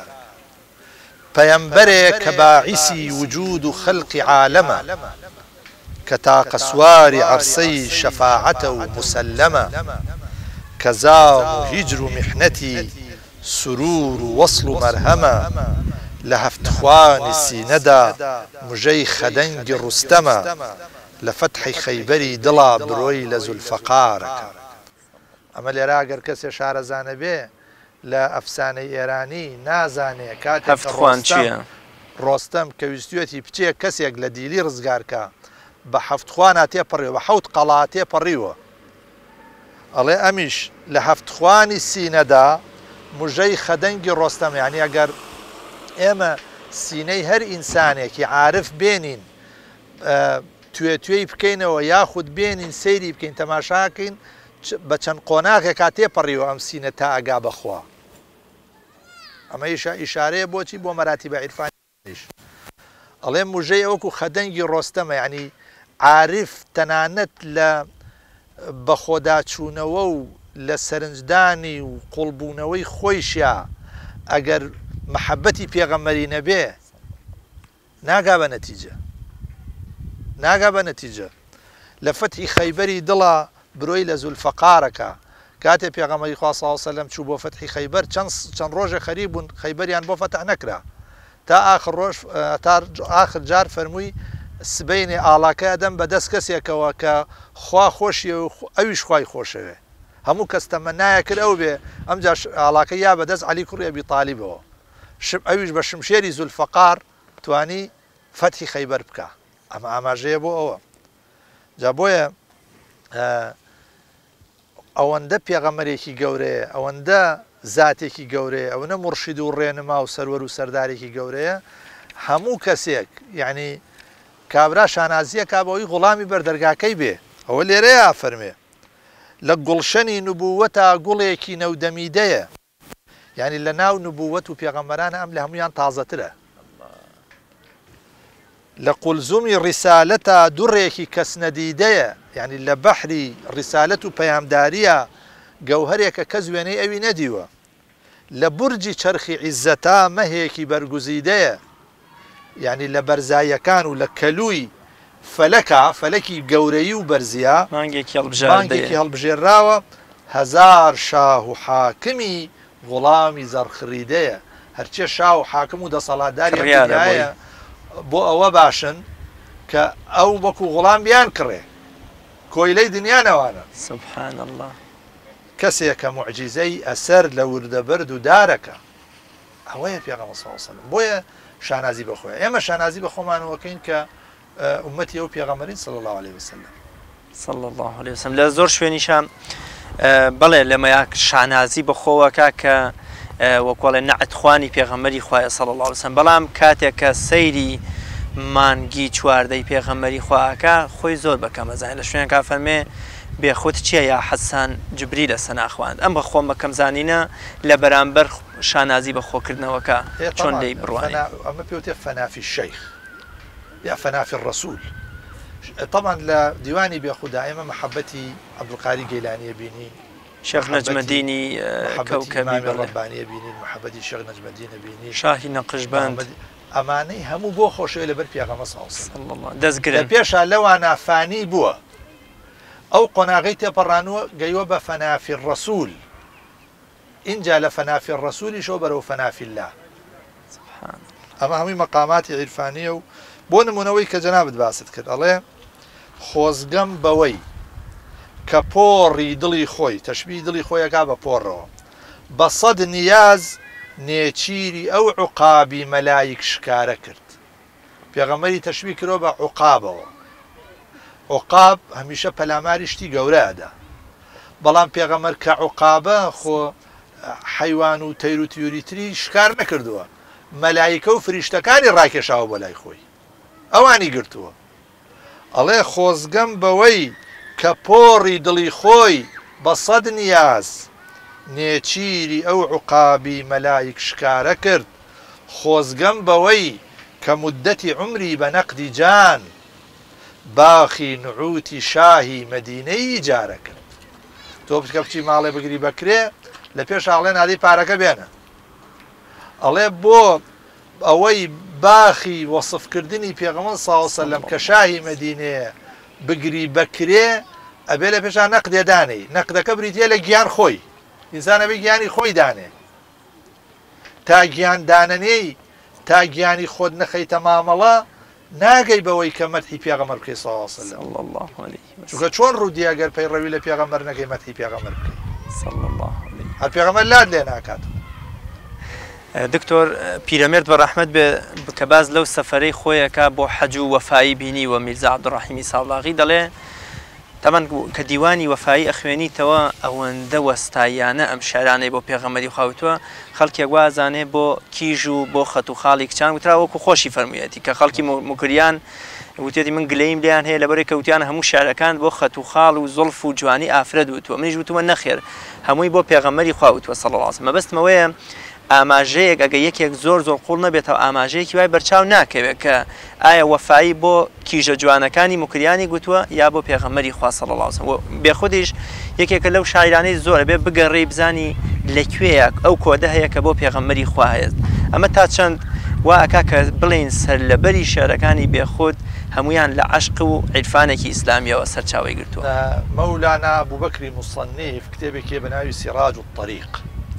پەیەمبەرێک کە باعیسی وجود و خەڵقی عالەمە کە تاقە سواری عەرسەی شەفاعەتە و مسەلەمە کە زام و هیجر و میحنەتی سرور و وەصل و مەرهەمە لە هەفتخوانی سینەدا مژەی خەدەنگی ڕوستەمە لە فەتحی خەیبەری دڵا برۆی لە زولفەقارەکە. ئەمە لێرە ئەگەر کەسێ شارەزانە بێ لە ئەفسانەی ئێرانی نازانێ کاتێک ڕۆستەم کە ویستوێتی بچێ کەسێک لە دیلی ڕزگارکە بە هەفتخوانا تێپەڕیوە بە حەوت قەڵا تێپەڕیوە ئەڵێ ئەمیش لە هەفتخوانی سینەدا مژەی خەدەنگی ڕۆستەم، یعنی ئەگەر ئێمە سینەی هەر ئینسانێکی عارف بێنین توێ بکەینەوە یاخود بێنین سەیری بکەین تەماشاکەین بە چەند قۆناغێکا تێپەڕیوە ئەم سینە تا ئەگا بەخوا. ئەمە ئیشارەیە بۆچی بۆ مەراتی بە عیرفانیش ئەڵێ مژەی ئەوکو خەدەنگی ڕۆستەمە، یعنی عارف تەنانەت لە بە خۆداچوونەوە و لە سەرنجدانی و قوڵبوونەوەی خۆیشیا ئەگەر محەبەتی پێغەمبەری نەبێ ناگا بە نەتیجە لە فەتحی خەیبەری دڵە برۆی لە زولفەقارەکە کاتێ پێغەمبەری خوا صلی الله علیه وسلم چوو بۆ فەتحی خەیبەر چەند ڕۆژێ خەریب بوون خەیبەریان بۆ فەتح نەکرا تا ئاخر جار فەرمووی سبەینێ ئاڵاکە دەم بە دەست کەسێکەوە کە خوا خۆشیە و ئەویش خوای خۆشەوێ هەموو کەس تەمەنایە کرد ئەو بێ ئەمجا ئاڵاکە یا بەدەست عەلی کوڕی ئەبی تاڵیبەوە ئەویش بە شمشێری زولفەقار توانی فەتحی خەیبەر بکە. ئەمە ئاماژەیە بۆ ئەوە. جا بۆیە ئەوەندە پێغەمبەرێکی گەورەیە، ئەوەندە زاتێکی گەورەیە، ئەوەندە مرشید و ڕێنما و سەروەر و سەردارێکی گەورەیە هەموو کەسێک یعنی کابرا شانازیە کابەوەی غوڵامی بەردەرگاکەی بێ. ئەوە لێرەیە فەرمێ لە گوڵشەنی نبووەتە گوڵێکی نەودەمیدەیە، یعنی لە ناو نبووەت و پێغەمبەرانە ئەم لە هەمویان تازەترە. لە قولزومی ڕیسالەتە دوڕێکی کەس نەدیدەیە، یعنی لە بەحری ڕیسالەت و پەیامداریە گەوهرێکە کەس وێنەی ئەوی نەدیوە. لە بورجی چەرخی عیزەتا مەهێکی بەرگوزیدەیە، یعنی لە بەرزایەکان و لە کەلووی فەلەکە فەلەکی گەورەی و بەرزیە مانگێکی هەڵبژێراوە 1000 شاه و حاکمی وڵامی زەرخڕیدەیە هەرچێ شاه و حاکم و دەسەڵاتداریە بۆ ئەوە باشن کە ئەو وەکو غوڵام بیان کڕێ کۆیلەی دنیانەوانە سبحان الله کەسێک کە معجیزەی ئەسەر لە وردەبرد و دارەکە ئەوەیە پێغەمبەر صلی الله علیه وسلم بۆیە شانازی بەخۆیە ئێمە شانازی بە خۆمانەوەکەین کە ئومەتی ئەو پێغەمبەرین صلی الله عليه وسلم صلی الله عليه وسلم لە زۆر شوێنیشان بەڵێ لەمە شانازی بەخۆوەکە کە وەکوڵێ نەعەتخوانی پێغەمبەری خوایە صلی الله عليه وسلم بەڵام کاتێک کە سەیری مانگی چواردەی پێغەمبەری خواکە خۆی زۆر بەکەمەزانین لە شوێنێکا فەرمێ بێخۆت چییە یا حەسان جبری لە سەناخواند ئەم بە خۆم بەکەمزانینە لە بەرامبەر شانازی بە خۆکردنەوەکە چۆن لێی بڕوانێ ئەمە پێوتێ فەنافی الشەیخ یا فەنافی الرەسول طبعا لە دیوانی بێخودا ئێمە محەبەتی عەبدولقادر گەیلانیە بینین شێخ نەجمەدینی کەوکەبی ڕەبانیە بینین محەبەتی شێخ نەجمەدینە بینین شاهی نەقشبەند ئەمانەی هەموو بۆ خۆشەوێ لەبەر پێغەمبەر صلی الله عليه وسلم دەستگرن پێشا لەوانە فانی بووە ئەو قۆناغەی تێپەڕانووە گەیوە بە فەنافی الرەسول اینجا لە فەنافی الرەسولیشەوە بەرەو فەنافی الله ئەمە هەمووی مەقاماتی عیرفانیە و بۆ نمونەوەی کە جەنابەت باست کرد ئەڵێ خۆزگەم بەوەی کە پۆڕی دڵی خۆی تەشبیهی دڵی خۆیەکا بە پۆڕەوە بە سەد نیاز نێچیری ئەو عوقابی مەلایک شکارە کرد پێغەمبەری تەشبیه کردەوە بە عوقابەوە عوقاب هەمیشە پەلاماری شتی گەورەیەدا بەڵام پێغەمبەر کە عوقابە خۆ حەیوان و تەیر و تیوری تری شکار نەکردووە مەلایکە و فریشتەکانی ڕاکێشاوە بە لای خۆی ئەوانی گرتووە ئەڵێ خۆزگەم بەوەی کە پۆڕی دڵی خۆی بە سەد نیاز نێچیری ئەو عوقابی مەلایک شکارە کرد خۆزگەم بەوەی کە مدەتی عمری بە نەقدی جان باخی نعوتی شاهی مەدینەی جارە کرد تۆ بچکە بچی ماڵێ بگری بەکرێ لە پێش ئاڵێ نادەی پارەکە بێنە ئەڵێ بۆ ئەوەی باخی وەسفکردنی پێغەمبەر صلی الله علیه وسلم کە شاهی مەدینەیە بگری بەکرێ ئەبێ لە پێشان نەقدێ دانەی نەقدەکە بریتە لە گیان خۆی ئینسانە بێ گیانی خۆی دانێ تا گیان دانەنەی تا گیانی خۆت نەخەیتە مامەڵە ناگەی بەوەی کە مەدحی پێغەمبەر بکەی صلی الله علیه وسلم چونکە چۆن ڕوودی ئەگەر پەیڕەوی لە پێغەمبەر نەکەی مەدحی پێغەمبەر بکەی صلی الله علیه هەر پێغەمبەر لات لێ ناکات دکتۆر پیرەمێرد بە ڕەحمەت بێ کە باز لەو سەفەرەی خۆیەکە بۆ حەج و وەفایی بینی و میرزا عەبدوڕەحیمی ساڵاغی دەڵێ تەمەن کە دیوانی وەفایی ئەخوێنیتەوە ئەوەندە وەستاییانە ئەم شارانەی بۆ پێغەمبەری خواوتووە خەڵکێک وازانێ بۆ کیژ و بۆ خەت و خاڵی کچان وترا وەکو خۆشی فەرموویەتی کە خەڵکی موکریان وتێتی من گلەیم لیان هەیە لەبەرەی کەوتیان هەموو شارەکان بۆ خەت و خاڵ و زڵف و جوانی ئافرەت وتووە منیش وتووە نەخێر هەمووی بۆ پێغەمبەری خواوتووە صلی الله علیه وسلم مەبەستمەوەیە ئاماژەیەک ئەگە یەکێک زۆر قوڵ نەبێتەوە ئاماژەیەکی وای بەرچاو ناکەوێت کە ئایا وەفایی بۆ کیژە جوانەکانی موکریانی گوتووە یا بۆ پێغەمبەری خوا صلی الله علیه وسلم بێخودیش یەکێکە لەو شاعرانەی زۆرە بێ بگەڕێی بزانی لەکوێیە ئەو کۆدە هەیە کە بۆ پێغەمبەری خوا هەیە ئەمە تا چەند وا ئەکا کە بڵین سەر لەبەری شێعرەکانی بێخود هەمویان لە عەشق و عیرفانێکی ئیسلامیەوە سەرچاوی گرتووە مەولانا ئەبوبەکری موسەنیف کتێبێکی بە ناوی سیراج الطەریق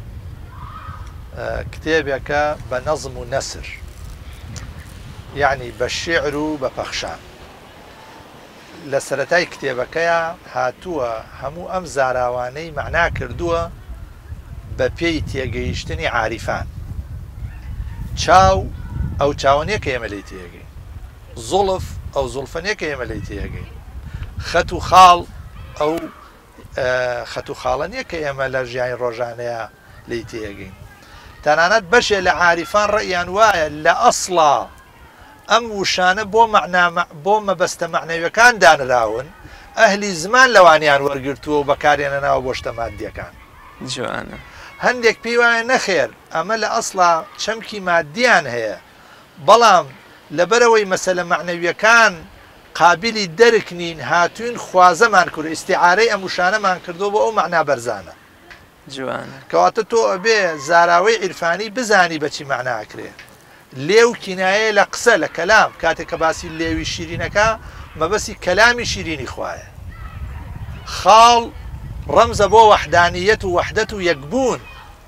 کتێبێکە بە نەزم و نەسر یعنی بە شێعر و بە پەخشان لە سەرەتای کتێبەکەیە هاتووە هەموو ئەم زاراوانەی مەعنا کردووە بە پێی تێگەیشتنی عاریفان چاو ئەو چاوەنیە کە ئێمە لەی تێگەی زوڵف ئەو زوڵفەنیە کە ئێمە لەی تێگەی خەت و خاڵ ئەو خەت و خاڵەنیە کە ئێمە لە ژیانی ڕۆژانەیە لەی تێگەین تەنانەت بەشێ لە عاریفان ڕەیان وایە لە ئەسڵا ئەم وشانە بۆ مەبەستە مەعنەویەکان دانراون ئەهلی زمان لەوانیان وەرگرتووە و بەکارێنە ناوە بۆ شتە مادیەکان جوانە هەندێک پێی وایە نەخێر ئەمە لە ئەسڵا چەمکی مادیان هەیە بەڵام لەبەرەوەی مەسەلە مەعنەویەکان قابلی دەرک نین هاتوین خوازەمان کرد ئیستیعارەی ئەم وشانەمان کردو بۆ ئەو مەعنا بەرزانە کەواتە تۆ ئەبێ زاراوەی عیرفانی بزانی بەچی معناکرێ لێو کینایە لە قسە لە کەلام کاتێک کە باسی لێوی شیرینەکە مەبەستی کەلامی شیرینی خوایە. خاڵ ڕەمزە بۆ وەحدانیەت و وەحدەت و یەکبوون،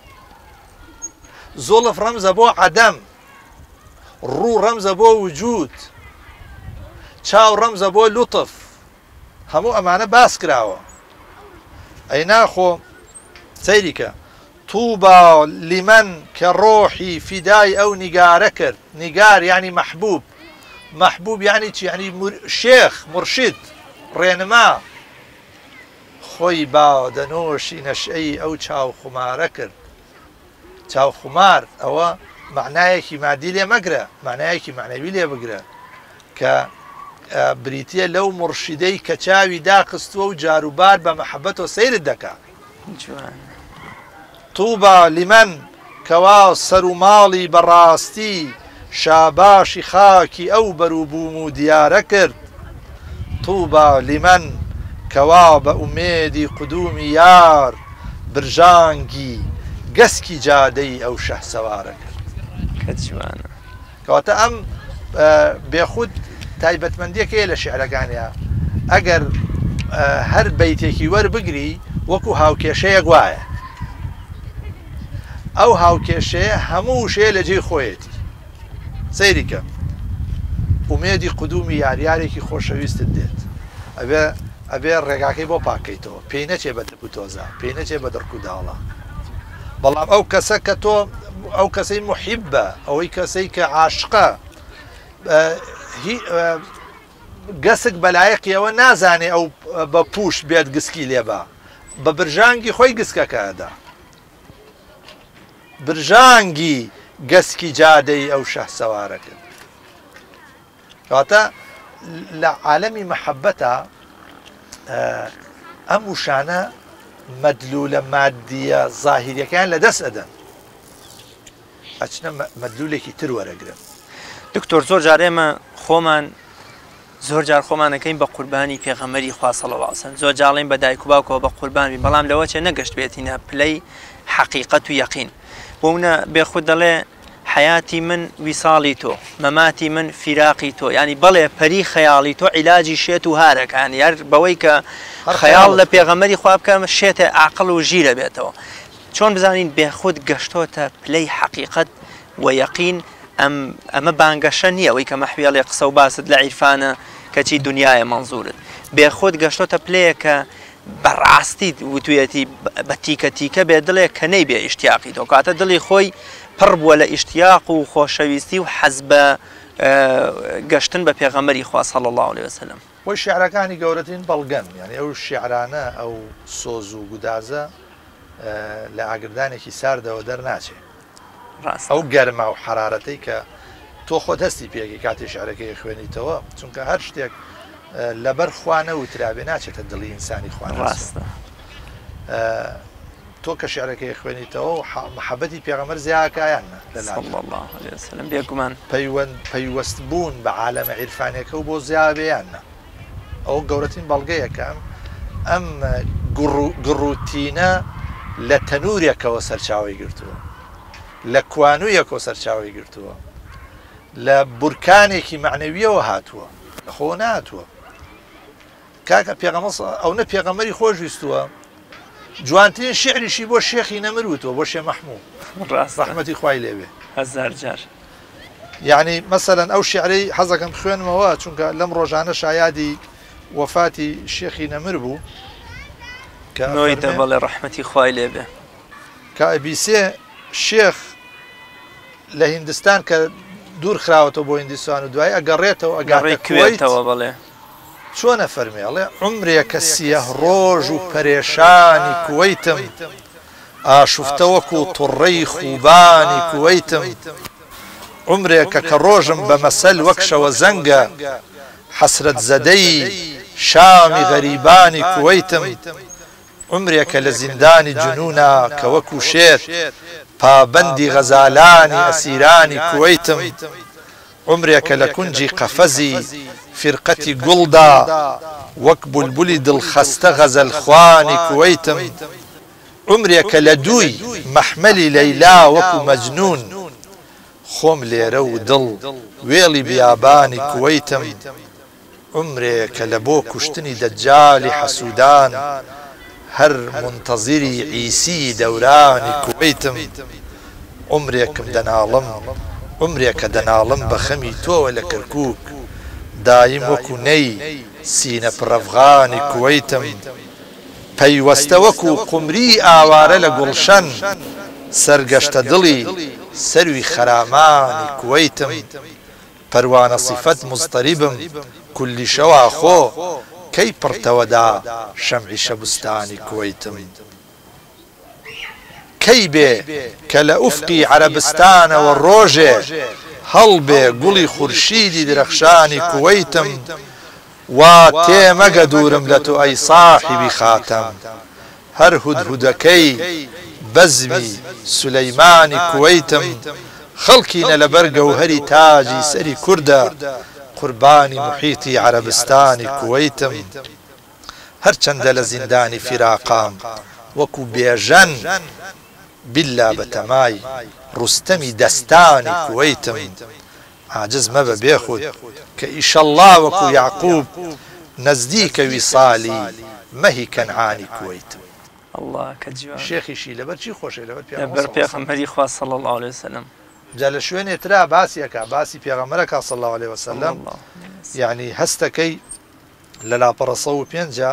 زۆڵف ڕەمزە بۆ عەدەم، ڕوو ڕەمزە بۆ وجود، چاو ڕەمزە بۆ لوتف. هەموو ئەمانە باس کراوە. ئەی ناخۆ سەیریکە تووبا لیمەن کە ڕۆحی فیدای ئەو نیگارە کرد. نیگار یعنی مەحبوب. مەحبوب یعنی چی؟ یعنی شێخ مرشید ڕێنما. خۆی با دەنۆشی نەشئەی ئەو چاو خومارە کرد. چاو خومار ئەوە معنایەکی مادی لێ مەگرە، معنایەکی معنەوی لێ بگرە کە بریتە لەو مرشیدەی کە چاوی داخستووە و جاروبار بە مەحەبەت و سەیرت دەکات. تووبا لیمەن کەوا سەر و ماڵی بەڕاستی شاباشی خاکی ئەو بەروبووم و دیارە کرد. تووبا لیمەن کەوا بە ئومێدی قودومی یار برژانگی گەسکی جادەی ئەو شەهسەوارە کرد. کەواتە ئەم بێخود تایبەتمەندیەکەیە لە شیعرەکانیە. ئەگەر هەر بەیتێکی وەربگری وەکو هاوکێشەیەک وایە، ئەو هاوکێشەیە هەموو شێ لە جێی خۆیەتی. سەیریکە ئومێدی قودومی یاریارێکی خۆشەویستت دێت، ئەبێ ڕێگاکەی بۆ پاکەیتەوە، پێی نەچێ بە دەرک و تۆزە، پێی نەچێ بە دەرک و داڵە. بەڵام ئەو کەسە کە تۆ ئەو کەسەی محیبە، ئەوەی کەسەی کە عاشقە، گەسک بەلایەقیەوە نازانێ ئەو بە پوش بێت گسکی لێبە، بە برژانگی خۆی گسکەکەدا، برژانگی گەسکی جادەی ئەو شەهسەوارە کرد. کەواتە لە عالەمی مەحەبەتە ئەم وشانە مەدلولە مادیە زاهیریەکان لە دەست ئەدەن، ئەچنە مەدلولێکی تر وەرەگرن. دکتۆر زۆر جار ئێمە خۆمان زۆر جار خۆمانەکەین بە قوربانی پێغەمبەری خوا صلی الله علیه و سلم، زۆر جاڵین بە دایک و باوکەوە بە قوربان بین، بەڵام لەوە چێ نەگەشت بێتینە پلەی حەقیقەت و یەقین. بۆونە بێخود دەڵێ حیاتی من ویساڵی تۆ، مەماتی من فیراقی تۆ، ینی بەڵێ پەری خەیاڵی تۆ عیلاجی شێت و هارەکان، یار بەوەی کە خەیاڵ لە پێغەمبەری خوا بکەم شێتە عاقڵ و ژیرە بێتەوە. چۆن بزانین بێخود گەشتۆتە پلەی حەقیقەت و یەقین؟ ئەمە بانگەشە نییە، ئەوەی کە مەحویاڵێ قسە و باست لە عیرفانە کەچی دنیاە مەنزورت. بێخود گەشتۆتە پلەیەکە بەڕاستی وتوێتی بە تیکە تیکە بێ دڵێ کە نەی بێ ئیشتیاقی تۆ، کاتە دڵی خۆی پڕ بووە لە ئیشتیاق و خۆشەویستی و حەز بە گەشتن بە پێغەمبەری خوا صلی الله علیه و سلم. وەی شیعرەکانی گەورەترین بەڵگەن، یعنی ئەو شیعرانە ئەو سۆز و گودازە لە ئاگردانێکی ساردەوە دەرناچێت. ئەو گەرما و حرارەتەی کە تۆ خۆت هەستی پێکی کاتی شیعرەکەی خوێنیتەوە، چونکە هەر شتێک لەبەر خوانە و ترابێ ناچێتە دڵی ئینسانی خوانە. ڕاستە تۆ کە شیعرەکەی خوێنیتەوە محەبەتی پێغەمبەر زیاکایانە صلی الله علیه و سلم، بێگومان پەیوەست بوون بە عالەمە عیرفانیەکە و بۆ زیابێیانە. ئەو گەورەترین بەڵگەیەکەم ئەم گڕوتینە لە تەنورێکەوە سەرچاوی گرتووە، لە کوانوویەکەوە سەرچاوی گرتووە، لە بورکانێکی معنەویەوە هاتووە، خۆ نهاتووە. کاکە پێغەمبەر ئەو نە پێغەمبەری خۆشویستووە، جوانترین شعریشی بۆ شێخی نەمروتەوە، بۆ شێخ مەحموود ڕەحمەتی خوای لێبێ هەزار جار. یعنی مەسەلەن ئەو شعرەی حەزەکەم خوێنمەوە، چونکە لەم ڕۆژانە شایادی وەفاتی شێخی نەمر بوو نۆیتە بەڵێ ڕەحمەتی خوای لێبێ. کە ئەبیسێ شێخ لە هیندستان کە دوور خراوەتەوە بۆ هیندستان و دوای ئەگەڕێتەوە ئەگەڕێ کوێیتەوە، بەڵێ چۆنە فەرمێڵێ عمرێکە سیەه ڕۆژ و پەرێشانی کوێیتم، ئاشوفتە وەکو توڕەی خوبانی کوێیتم، عمرێکە کە ڕۆژم بە مەسەل وەک شەوە زەنگە، حەسرەت زەدەی شامی غەریبانی کوێیتم، عمرێکە لە زیندانی جنونا کە وەکو شێر پابەندی غەزالانی ئەسیرانی کوێیتم، عمرێکە لە کونجی قەفەزی فرقەتی گوڵدا وەک بولبولی دڵخەستە غەزەلخوانی کوێیتم، عمرێکە لە دووی مەحمەلی لەیلا وەکو مەجنون، خۆم لێرە و دڵ وێڵی بیابانی کوێیتم، عمرێکە لە بۆ کوشتنی دەجالی حەسوودان هەر منتەزیری عیسی دەورانی کوێیتم عمرێکم دەناڵم عمرێکە دەناڵم بە خەمی تۆوە لە کەرکووک دایم وەکو نەی سینە پڕەفغانی کوێیتم پەیوەستە وەکو قومری ئاوارە لە گوڵشەن سەرگەشتە دڵی سەروی خەرامانی کوێیتم پەروانە سیفەت مزتەریبم کولی شەوا خۆ کەی پڕتەوەدا شەمعی شەبستانی کوێیتم کەی بێ کە لە ئوفقی عەرەبستانەوە ڕۆژێ هەڵبێ گوڵی خورشیدی درەخشانی کوێیتم وا تێمەگە دوورم لە تۆ ئەی ساحیبی خاتەم هەر هودهودەکەی بەزمی سولەیمانی کوێیتم خەڵکینە لەبەر گەوهەری تاجی سەری کووردە قوربانی محیتی عەرەبستانی کوێیتم هەرچەندە لە زیندانی فیراقام وەکو بێژەن بیللا بەتەمای ڕوستەمی دەستانی کوێیتم عاجز مەبە بێخود کە ئیشەڵڵا وەکو یعقوب نزدیکە ویسالی مەهی کەنعانی کوێیتم الله کە جوان شێخیشی لەبەر چی خۆشی لەبەر پێغەمبەری خوا صلی الله عليه وسلم جا لە شوێنێترا باسیەکە باسی پێغەمبەرەکە صلی الله عليه وسلم یعنی هەستەکەی لە لاپەڕە 105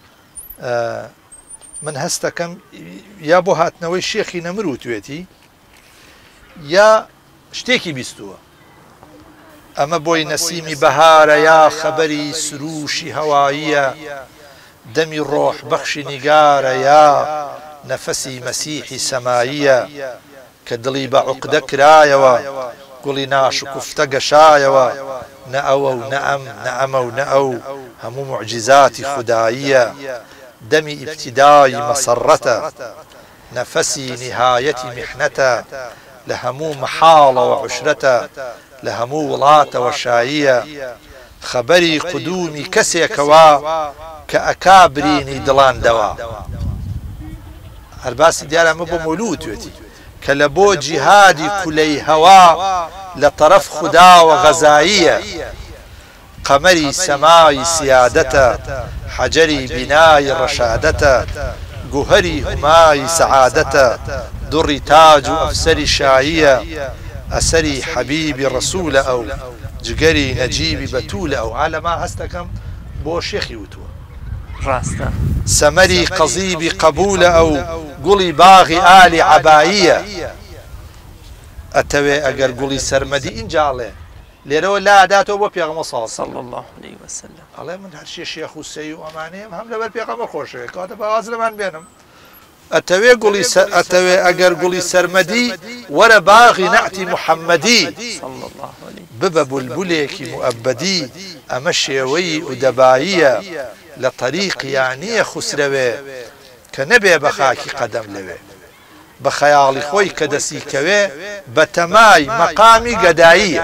من هەستەکەم یا بۆ هاتنەوەی شێخی نەمر و توێتی یا شتێکی بیستووە ئەمە بۆی نەسیمی بەهارە یا خەبەری سروشی هەواییە دەمی ڕۆح بەخشی نیگارە یا نەفەسی مەسیحی سەماییە کە دڵی بە عوقدە کرایەوە گوڵی ناشکوفتە گەشایەوە نە ئەوە و نە ئەم نە ئەمە و نە ئەو هەموو معجزاتی خوداییە دەمی ئیبتیدای مەسەڕەتە نەفەسی نهایەتی میحنەتە لە هەموو مەحاڵەوە عوشرەتە لە هەموو وڵاتەوە شاییە خەبەری قودومی کەسێکەوە کە ئەکابرینی دڵاندەوە هەرباسی دیارە ئەمە بۆ مولود توێتی کە لە بۆ جیهادی کولەی هەوا لە تەرەف خوداوە غەزاییە قەمەری سەمای سیادەتە حەجەری بینای ڕەشادەتە گوهەری هومای سەعادەتە دوڕی تاج و ئەفسەری شاییە ئەسەری حەبیبی ڕەسوولە ئەو جگەری نەجیبی بەتوولە ئەو عالەما هەستەکەم بۆ شێخی وتووە ڕاستە سەمەری قەزیبی قەبوولە ئەو گوڵی باغی ئالی عەباییە ئەتەوێ ئەگەر گوڵی سەرمەدی ئینجاڵێ لێرەوە لاداتەوە بۆ پێغەمبەر صلی الله عليه وسلم ئەڵێ من هەرچی شێخ و سەی و ئەمانەیەم هەم لەبەر پێغەمبەر خۆشەوێت کەواتە باواز لەمان بێنم ئەتەوێ ئەگەر گوڵی سەرمەدی وەرە باغی نەعتی محەممەدی ببە بولبولێکی موئەبەدی ئەمە شێوەی ئودەباییە لە طەریقیان نییە خوسرەوێ کە نەبێ بە خاکی قەدەم لەوێ بە خەیاڵی خۆی کە دەسیکەوێ بە تەمای مەقامی گەداییە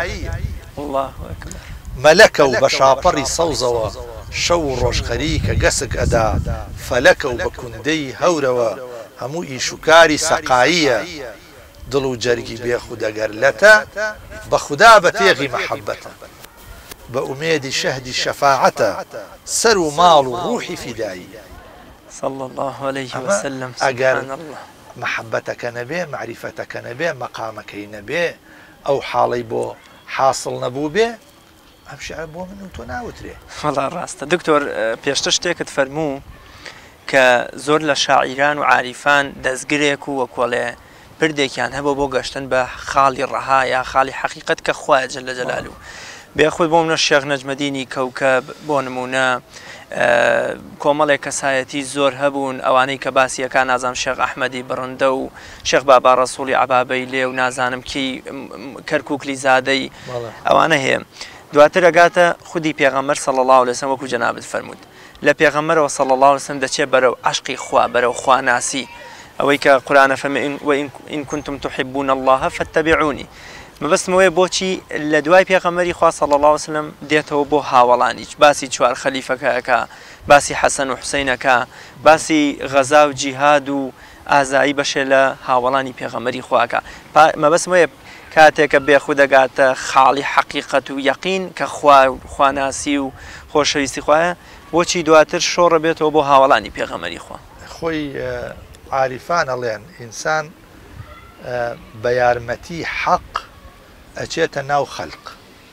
مەلەکە و بە شاپەڕی سەوزەوە شەو و ڕۆژخەریکە گەسک ئەدا فەلەکە و بە کوندەی هەورەوە هەموو ئیشوکاری سەقاییە دڵ و جەرگی بێخودەگەرلەتە بە خودا بە تێغی مەحەبەتە بە ئومێدی شەهدی شەفاعەتە سەر و ماڵ و ڕوحی فیداییە صلى الله عليه وسلم ئەگەر محەبەتەکە نەبێ معریفەتەکە نەبێ مەقامەکەی نەبێ ئەو حاڵەی بۆ حاصل نەبوو بێ ئەم شعر بۆ من و تۆ ناوترێ وەڵا ڕاستە دکتۆر پێشتر شتێکت فەرموو کە زۆر لە شاعیران و عاریفان دەستگرێک و وەکۆڵێ پردێکیان هەبوو بۆ گەشتن بە خاڵی ڕەها یا خاڵی حەقیقەت کە خوایە جەلە جەلالوو بێخۆی بۆ منە شێخ نەجمەدینی کەوکەب بۆ نمونە کۆمەڵێک کەسایەتی زۆر هەبوون ئەوانەی کە باسیەکان نازانم شێخ ئەحمەدی بڕندە و شێخ بابا ڕەسووڵی عەبابەی لێ و نازانم کی کەرکووکلی زادەی ئەوانە هەیە دواتر ئەگاتە خودی پێغەمبەر صلی الله عليه وسلم وەکو جەنابەت فەرموود لە پێغەمبەرەوە صلی الله عليه وسلم دەچێت بەرەو عەشقی خوا بەرەو خواناسی ئەوەی کە قورئانە فەرمێ وئین کنتم تحبون الله فاتبعوني مەبەستمەوەی بۆچی لە دوای پێغەمبەری خوا صلی الله عليه وسلم دێتەوە بۆ هاوڵانی باسی چوار خەلیفەکەکە باسی حەسەن و حوسەینەکە باسی غەزا و جیهاد و ئازایی بەشێ لە هاوڵانی پێغەمبەری خواکە مەبەستمەوەی کاتێکە بێخود دەگاتە خاڵی حەقیقەت و یەقین کە خواناسی و خۆشەویستی خوایە بۆچی دواتر شۆڕە بێتەوە بۆ هاوڵانی پێغەمەری خوا خۆی عاریفان ئەڵێن ئینسان بە یارمەتی حەق ئەچێتە ناو خەلق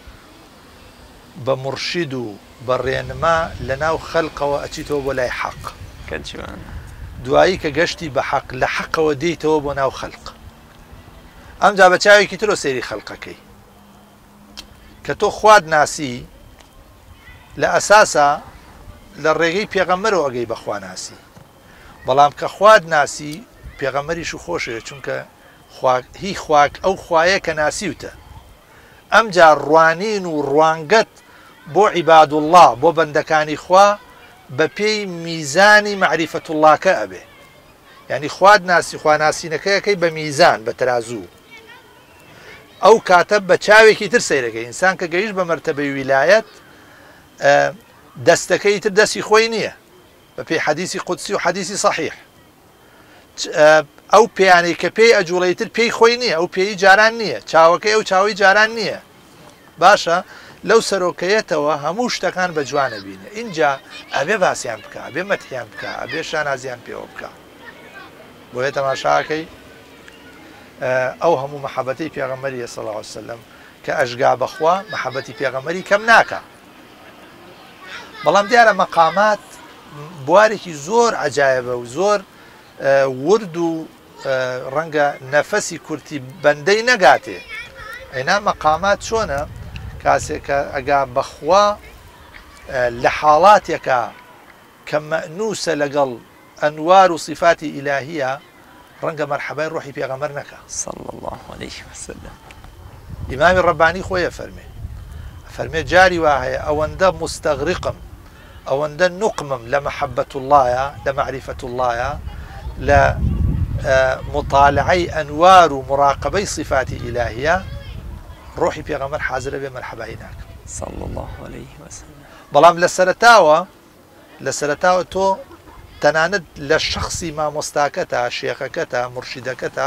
بە مرشید و بە ڕێنما لە ناو خەلقەوە ئەچیتەوە بۆ لای حەق دوایی کە گەشتی بە حەق لە حەقەوە دێیتەوە بۆ ناو خەلق ئەمجا بە چاوێکی ترۆ سێری خەلقەکەی کە تۆ خواد ناسی لە ئەساسە لە ڕێگەی پێغەمبەرەوە ئەگەی بەخوا ناسی بەڵام کە خواد ناسی پێغەمبەریش و خۆشەیە چونکە هی خواک ئەو خوایە کە ناسیوتە ئەمجا ڕوانین و ڕوانگەت بۆ عیباد الله بۆ بەندەکانی خوا بە پێی میزانی معریفەت اللهکە ئەبێ یعنی خواد ناسی خواناسینەکەیەکەی بە میزان بە ترازوو ئەو کاتە بە چاوێکی تر سەیرەکەی ئینسان کە گەیشت بە مەرتەبەی ویلایەت دەستەکەی تر دەستی خۆی نییە بە پێی حەدیسی قودسی و حەدیسی صحیح ئەو پێیانەی کە پێی ئەجوڵەیتر پێی خۆی نییە ئەو پێی جاران نییە چاوەکەی ئەو چاوی جاران نییە باشە لەو سەرۆکەیەتەوە هەموو شتەکان بە جوانە بینە اینجا ئەبێ باسییان بکە ئەبێ مەتحیان بکە ئەبێ شانازیان پێوە بکە بۆیە تەماشاکەی ئەو هەموو مەحەبەتی پێغەمبەری صلی الله علیه وسلم کە ئەژگا بەخوا مەحەبەتی پێغەمبەری کەم ناکە بەڵام دیارە مەقامات بوارێکی زۆر عەجایبە و زۆر ورد و ڕەنگە نەفەسی کورتی بەندەی نەگاتێ ئەینا مەقامات چۆنە کاسێکە ئەگا بەخوا لە حاڵاتێکە کە مەنووسە لەگەڵ ئەنوار و صفاتی ئیلاهیە ڕەنگە مەرحەبای ڕۆحی پێغەمبەر نەکە صلی الله عليه وسلم ئیمامی ڕەبانی خۆیە فەرمێ جاری وا هەیە ئەوەندە مستەغرقم ئەوەندە نوقمم لە مەحەبەت اللهە لە معریفەت اللهە لە مطالعەی ئەنوار و مراقبەی صفاتی ئیلاهیە ڕۆحی پێغەمبەر حازرە بێ مەرحەبایی ناکەم صلی الله عليه وسلم بەڵام لە سەرەتاوە تۆ تەنانەت لە شخصی مامۆستاکەتە شێخەکەتە مرشیدەکەتە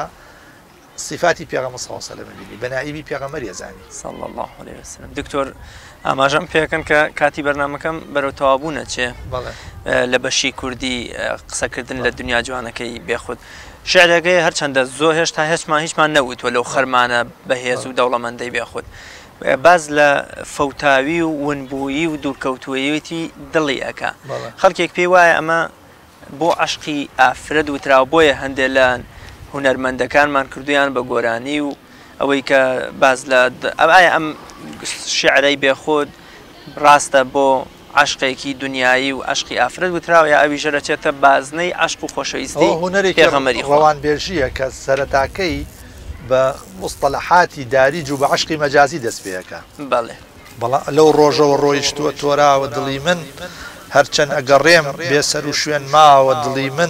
صفاتی پێغەمبەر صلی الله علیه و سلم بینی بەنائیبی پێغەمبەر ێزانی صلی الله عليه وسلم دکتۆر ئاماژەم پێکەن کە کاتی بەرنامەکەم بەرەو تەوابوو نەچێ لە بەشی کوردی قسەکردن لە دنیا جوانەکەی بێخود شعرەکەی هەرچەندە زۆر هێشتا هیچمان نەوتوە لەو خەرمانە بەهێز و دەوڵەمەندەی بێخود باز لە فەوتاوی و ونبووی و دوورکەوتوویەتی دڵی ئەکا خەڵکێک پێی وایە ئەمە بۆ عشقی ئافرەت وتراوە بۆیە هەندێک لە هونەرمەندەکانمان کردویان بە گۆرانی و ئەوەی کە باز لە ئایا ئەم شعرەی بێخۆت ڕاستە بۆ عشقێکی دنیایی و عشقی ئافرەت وتراوە یا ئەویژە دەچێتە بازنەی عشق و خۆشەویستی هونەرێکی ڕەوانبێژیە کە سەرەتاکەی بە مستەلەحاتی داریج و بە عشقی مەجازی دەست پێەکە بەڵێ لەو ڕۆژەوە ڕۆیشتووە تۆراوە دڵی من هەرچەند ئەگەڕێم بێسەر و شوێن ماوە دڵی من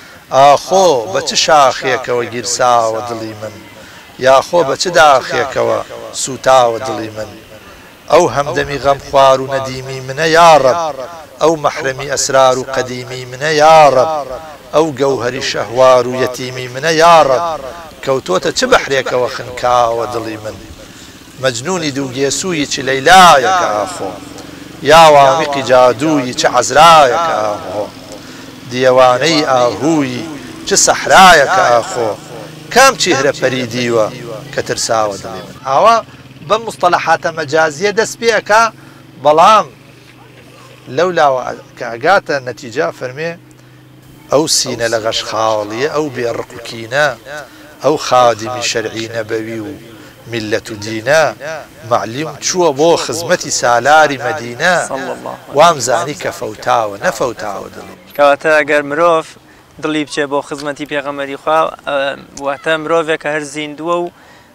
ئاخۆ بە چ شاخێکەوە گیرساوە دڵی من یاخۆ بە چ داخێکەوە سوتاوە دڵی من ئەو هەمدەمی غەم خوار و نەدیمی منە یاڕەب ئەو مەحرەمی ئەسرار و قەدیمی منە یاڕەب ئەو گەوهەری شەهوار و یەتیمی منە یاڕەب کەوتۆتە چ بەحرێکەوە خنکاوە دڵی من مەجنونی دووگێسووی چ لەیلایەکە ئاخۆ یا وامیقی جادووی چ عەزرایەکە ئاخۆ دیێوانەی ئاهووی چ سەحرایەکە ئاخۆ کام چیهرە پەریدیوە کە ترساوە دڵی من ئاوا بەم مستەلەحاتە مەجازیە دەست پێەکە بەڵام لەولاوە کە ئەگاتە نەتیجا فەرمێ ئەو سینە لە غەشخاڵیە ئەو بێڕق و کینە ئەو خادمی شەرعی نەبەوی و میلەت و دینە معلیم چووە بۆ خزمەتی سالاری مەدینە وامزانی کە فەوتاوە نەفەوتاوە دڵی کەواتە ئەگەر مرۆڤ دڵی بچێ بۆ خزمەتی پێغەمبەری خوا واتە مرۆڤێک کە هەر زیندووە و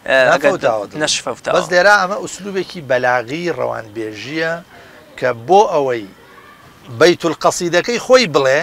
نەشفەوتاوە بەس لێرە ئەمە ئوسلوبێکی بەلاغی ڕەوانبێژیە کە بۆ ئەوەی بەیت القەسیدەکەی خۆی بڵێ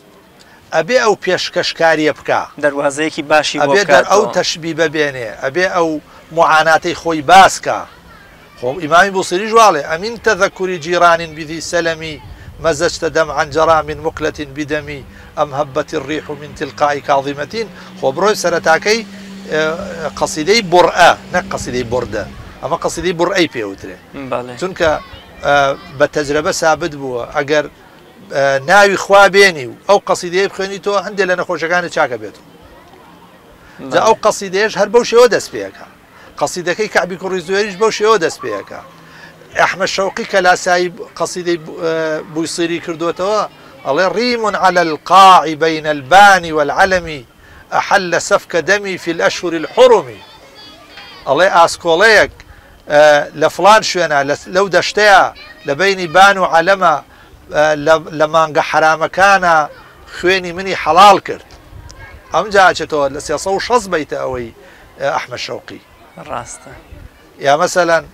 ئەبێ ئەو پێشکەشکاریە بکە دەواازەیەکی باشی ئەبێ ئەو تەشبی ببێنێ ئەبێ ئەو معاناتەی خۆی باسکە خۆ ئیمامی بوسری جواڵێ ئەمین تەذەکوری جیرانین بیدی سەلەمی مەزەجتە دەم عن جەرامین مقلەتین بدەمی ئەم هەبەتی الريح من تلقاء كاظمة خۆ بڕۆی سەرەتاکەی قەسیدەی بڕئە نەک قەسیدەی بردە ئەمە قەسیدەی بڕئەی پێوترێ چونکە بە تەجربە سابت بووە ئەگەر ناوی خوا بێنی و ئەو قەسیدەیە بخوێنی تۆ هەندێک لە نەخۆشەکانی چاکە بێتەوە جا ئەو قەسیدەیەش هەر بەو شێوە دەست پێەکە قەسیدەکەی کەعبی کوڕی زوێریش بەو شێوە دەست پێەکە ئەحمەد شەوقی کە لاسایی قەسیدەی بووسیری کردوتەوە ئەڵێ ڕیم على القاع بين البان والعلم أحل سفك دمي في الأشهر الحرم ئەڵێ ئاسکۆڵەیەک لە فڵان شوێنە لەو دەشتەیە لە بینی بان و عەلەمە لە مانگە حرامەکانە خوێنی منی حەڵال کرد ئەم جاچێتەوە لە 360 بیتە ئەوەی ئەحمەد شەوقی ڕاستە یا مەسەلەن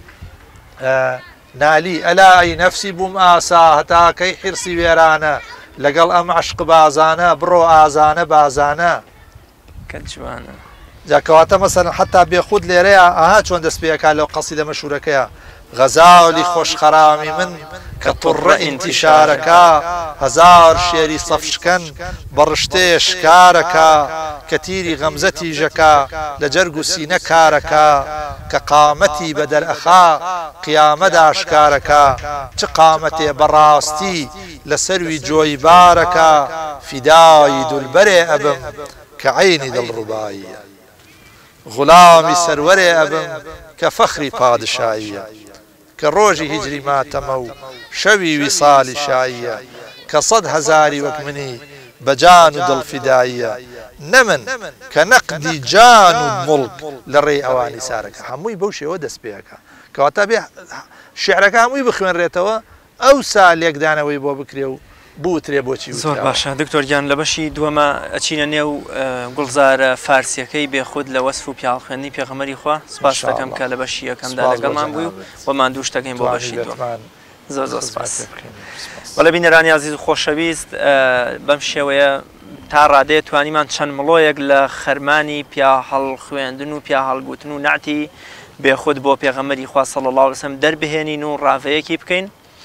نالی ئەلا ئەی نەفسی بووم ئاسا هەتاکەی حرسی وێرانە لەگەڵ ئەم عشق بازانە بڕۆ ئازانە بازانە کە جوانە جاکەواتە مەسەلەن حتا بێخود لێرەیە ئاها چۆن دەست پێەکە لەو قەسیدە مەشهورەکەیە غەزاڵی خۆشخەرامی من کە توڕە ئینتیشارەکە هەزار شێری سەفشکەن بەڕشتێ شکارەکە کە تیری غەمزە تیژەکە لە جەرگ و سینە کارەکە کە قامەتی بە دەرئەخا قیامەدا شکارەکە چ قامەتێ بەڕاستی لە سەروی جۆی بارەکە فیدای دولبەرێ ئەبم کە عینی دڵڕووباییە غوڵامی سەروەرێ ئەبم کە فەخری پادشاییە کە ڕۆژی هیجری ماتەمە و شەوی ویساڵی شاییە کە 100 هەزاری وەک منی بە جان و دڵفیداییە نەمن کە نەقدی جان و مڵک لە ڕێی ئەوانی سارەکە هەمووی بەو شێوە دەست پێەکە کەواتە بێ شعرەکە هەمووی بخوێنرێتەوە ئەو سا لێکدانەوەی بۆ بکرێ و بوترێ بۆچی زۆر باشە دکتۆر گیان لە بەشی دووەمە ئەچینە نێو گوڵزارە فارسیەکەی بێخود لە وەسف و پیاڵخوێنی پێغەمبەری خوا سپاس دەکەم کە لە بەشی یەکەمدا لەگەڵمان بووی و وەمان دوو شتەکەین بۆ بەشی دووەم زۆر زۆر سپاس بەڵێ بینەرانی عەزیز و خۆشەویست بەم شێوەیە تا ڕادەیە توانیمان چەند مڵۆیەک لە خەرمانی پیا هەڵخوێندن و پیا هەڵگوتن و نعتی بێخود بۆ پێغەمبەری خوا صلی الله علیه و سلم دەربهێنین و ڕاوەیەکی بکەین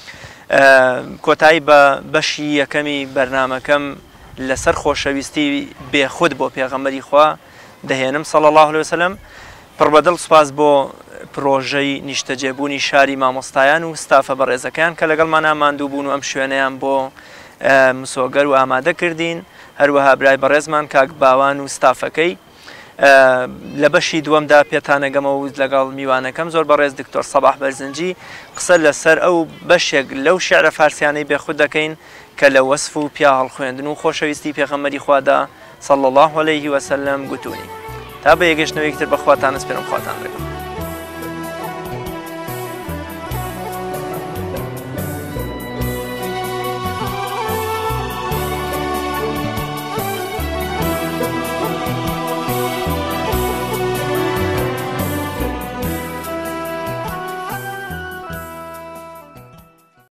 کۆتایی بە بەشی یەکەمی بەرنامەکەم لەسەر خۆشەویستی بێخود بۆ پێغەمبەری خوا دەهێنم صلی الله علیه و سلم پڕبەدڵ سپاس بۆ پرۆژەی نیشتەجێبوونی شاری مامۆستایان و ستافە بەڕێزەکان کە لەگەڵمان ئاماندوو بوون و ئەم شوێنەیان بۆ مسۆگەر و ئامادە کردین هەروەها برای بەڕێزمان کاک باوان و ستافەکەی لە بەشی دووەمدا پێتانەگەمە و لەگەڵ میوانەکەم زۆر بەڕێز دکتۆر سەباح بەرزنجی قسە لەسەر ئەو بەشێک لەو شعرە فارسیانەی بێخود دەکەین کە لە وەسف و پیا هەڵخوێندن و خۆشەویستی پێغەمبەری خوادا صلی الله علیه و سلم گوتوونی تا بە یەگەشتنەوەی تر بەخواتان سپێرم خواتان دەکەم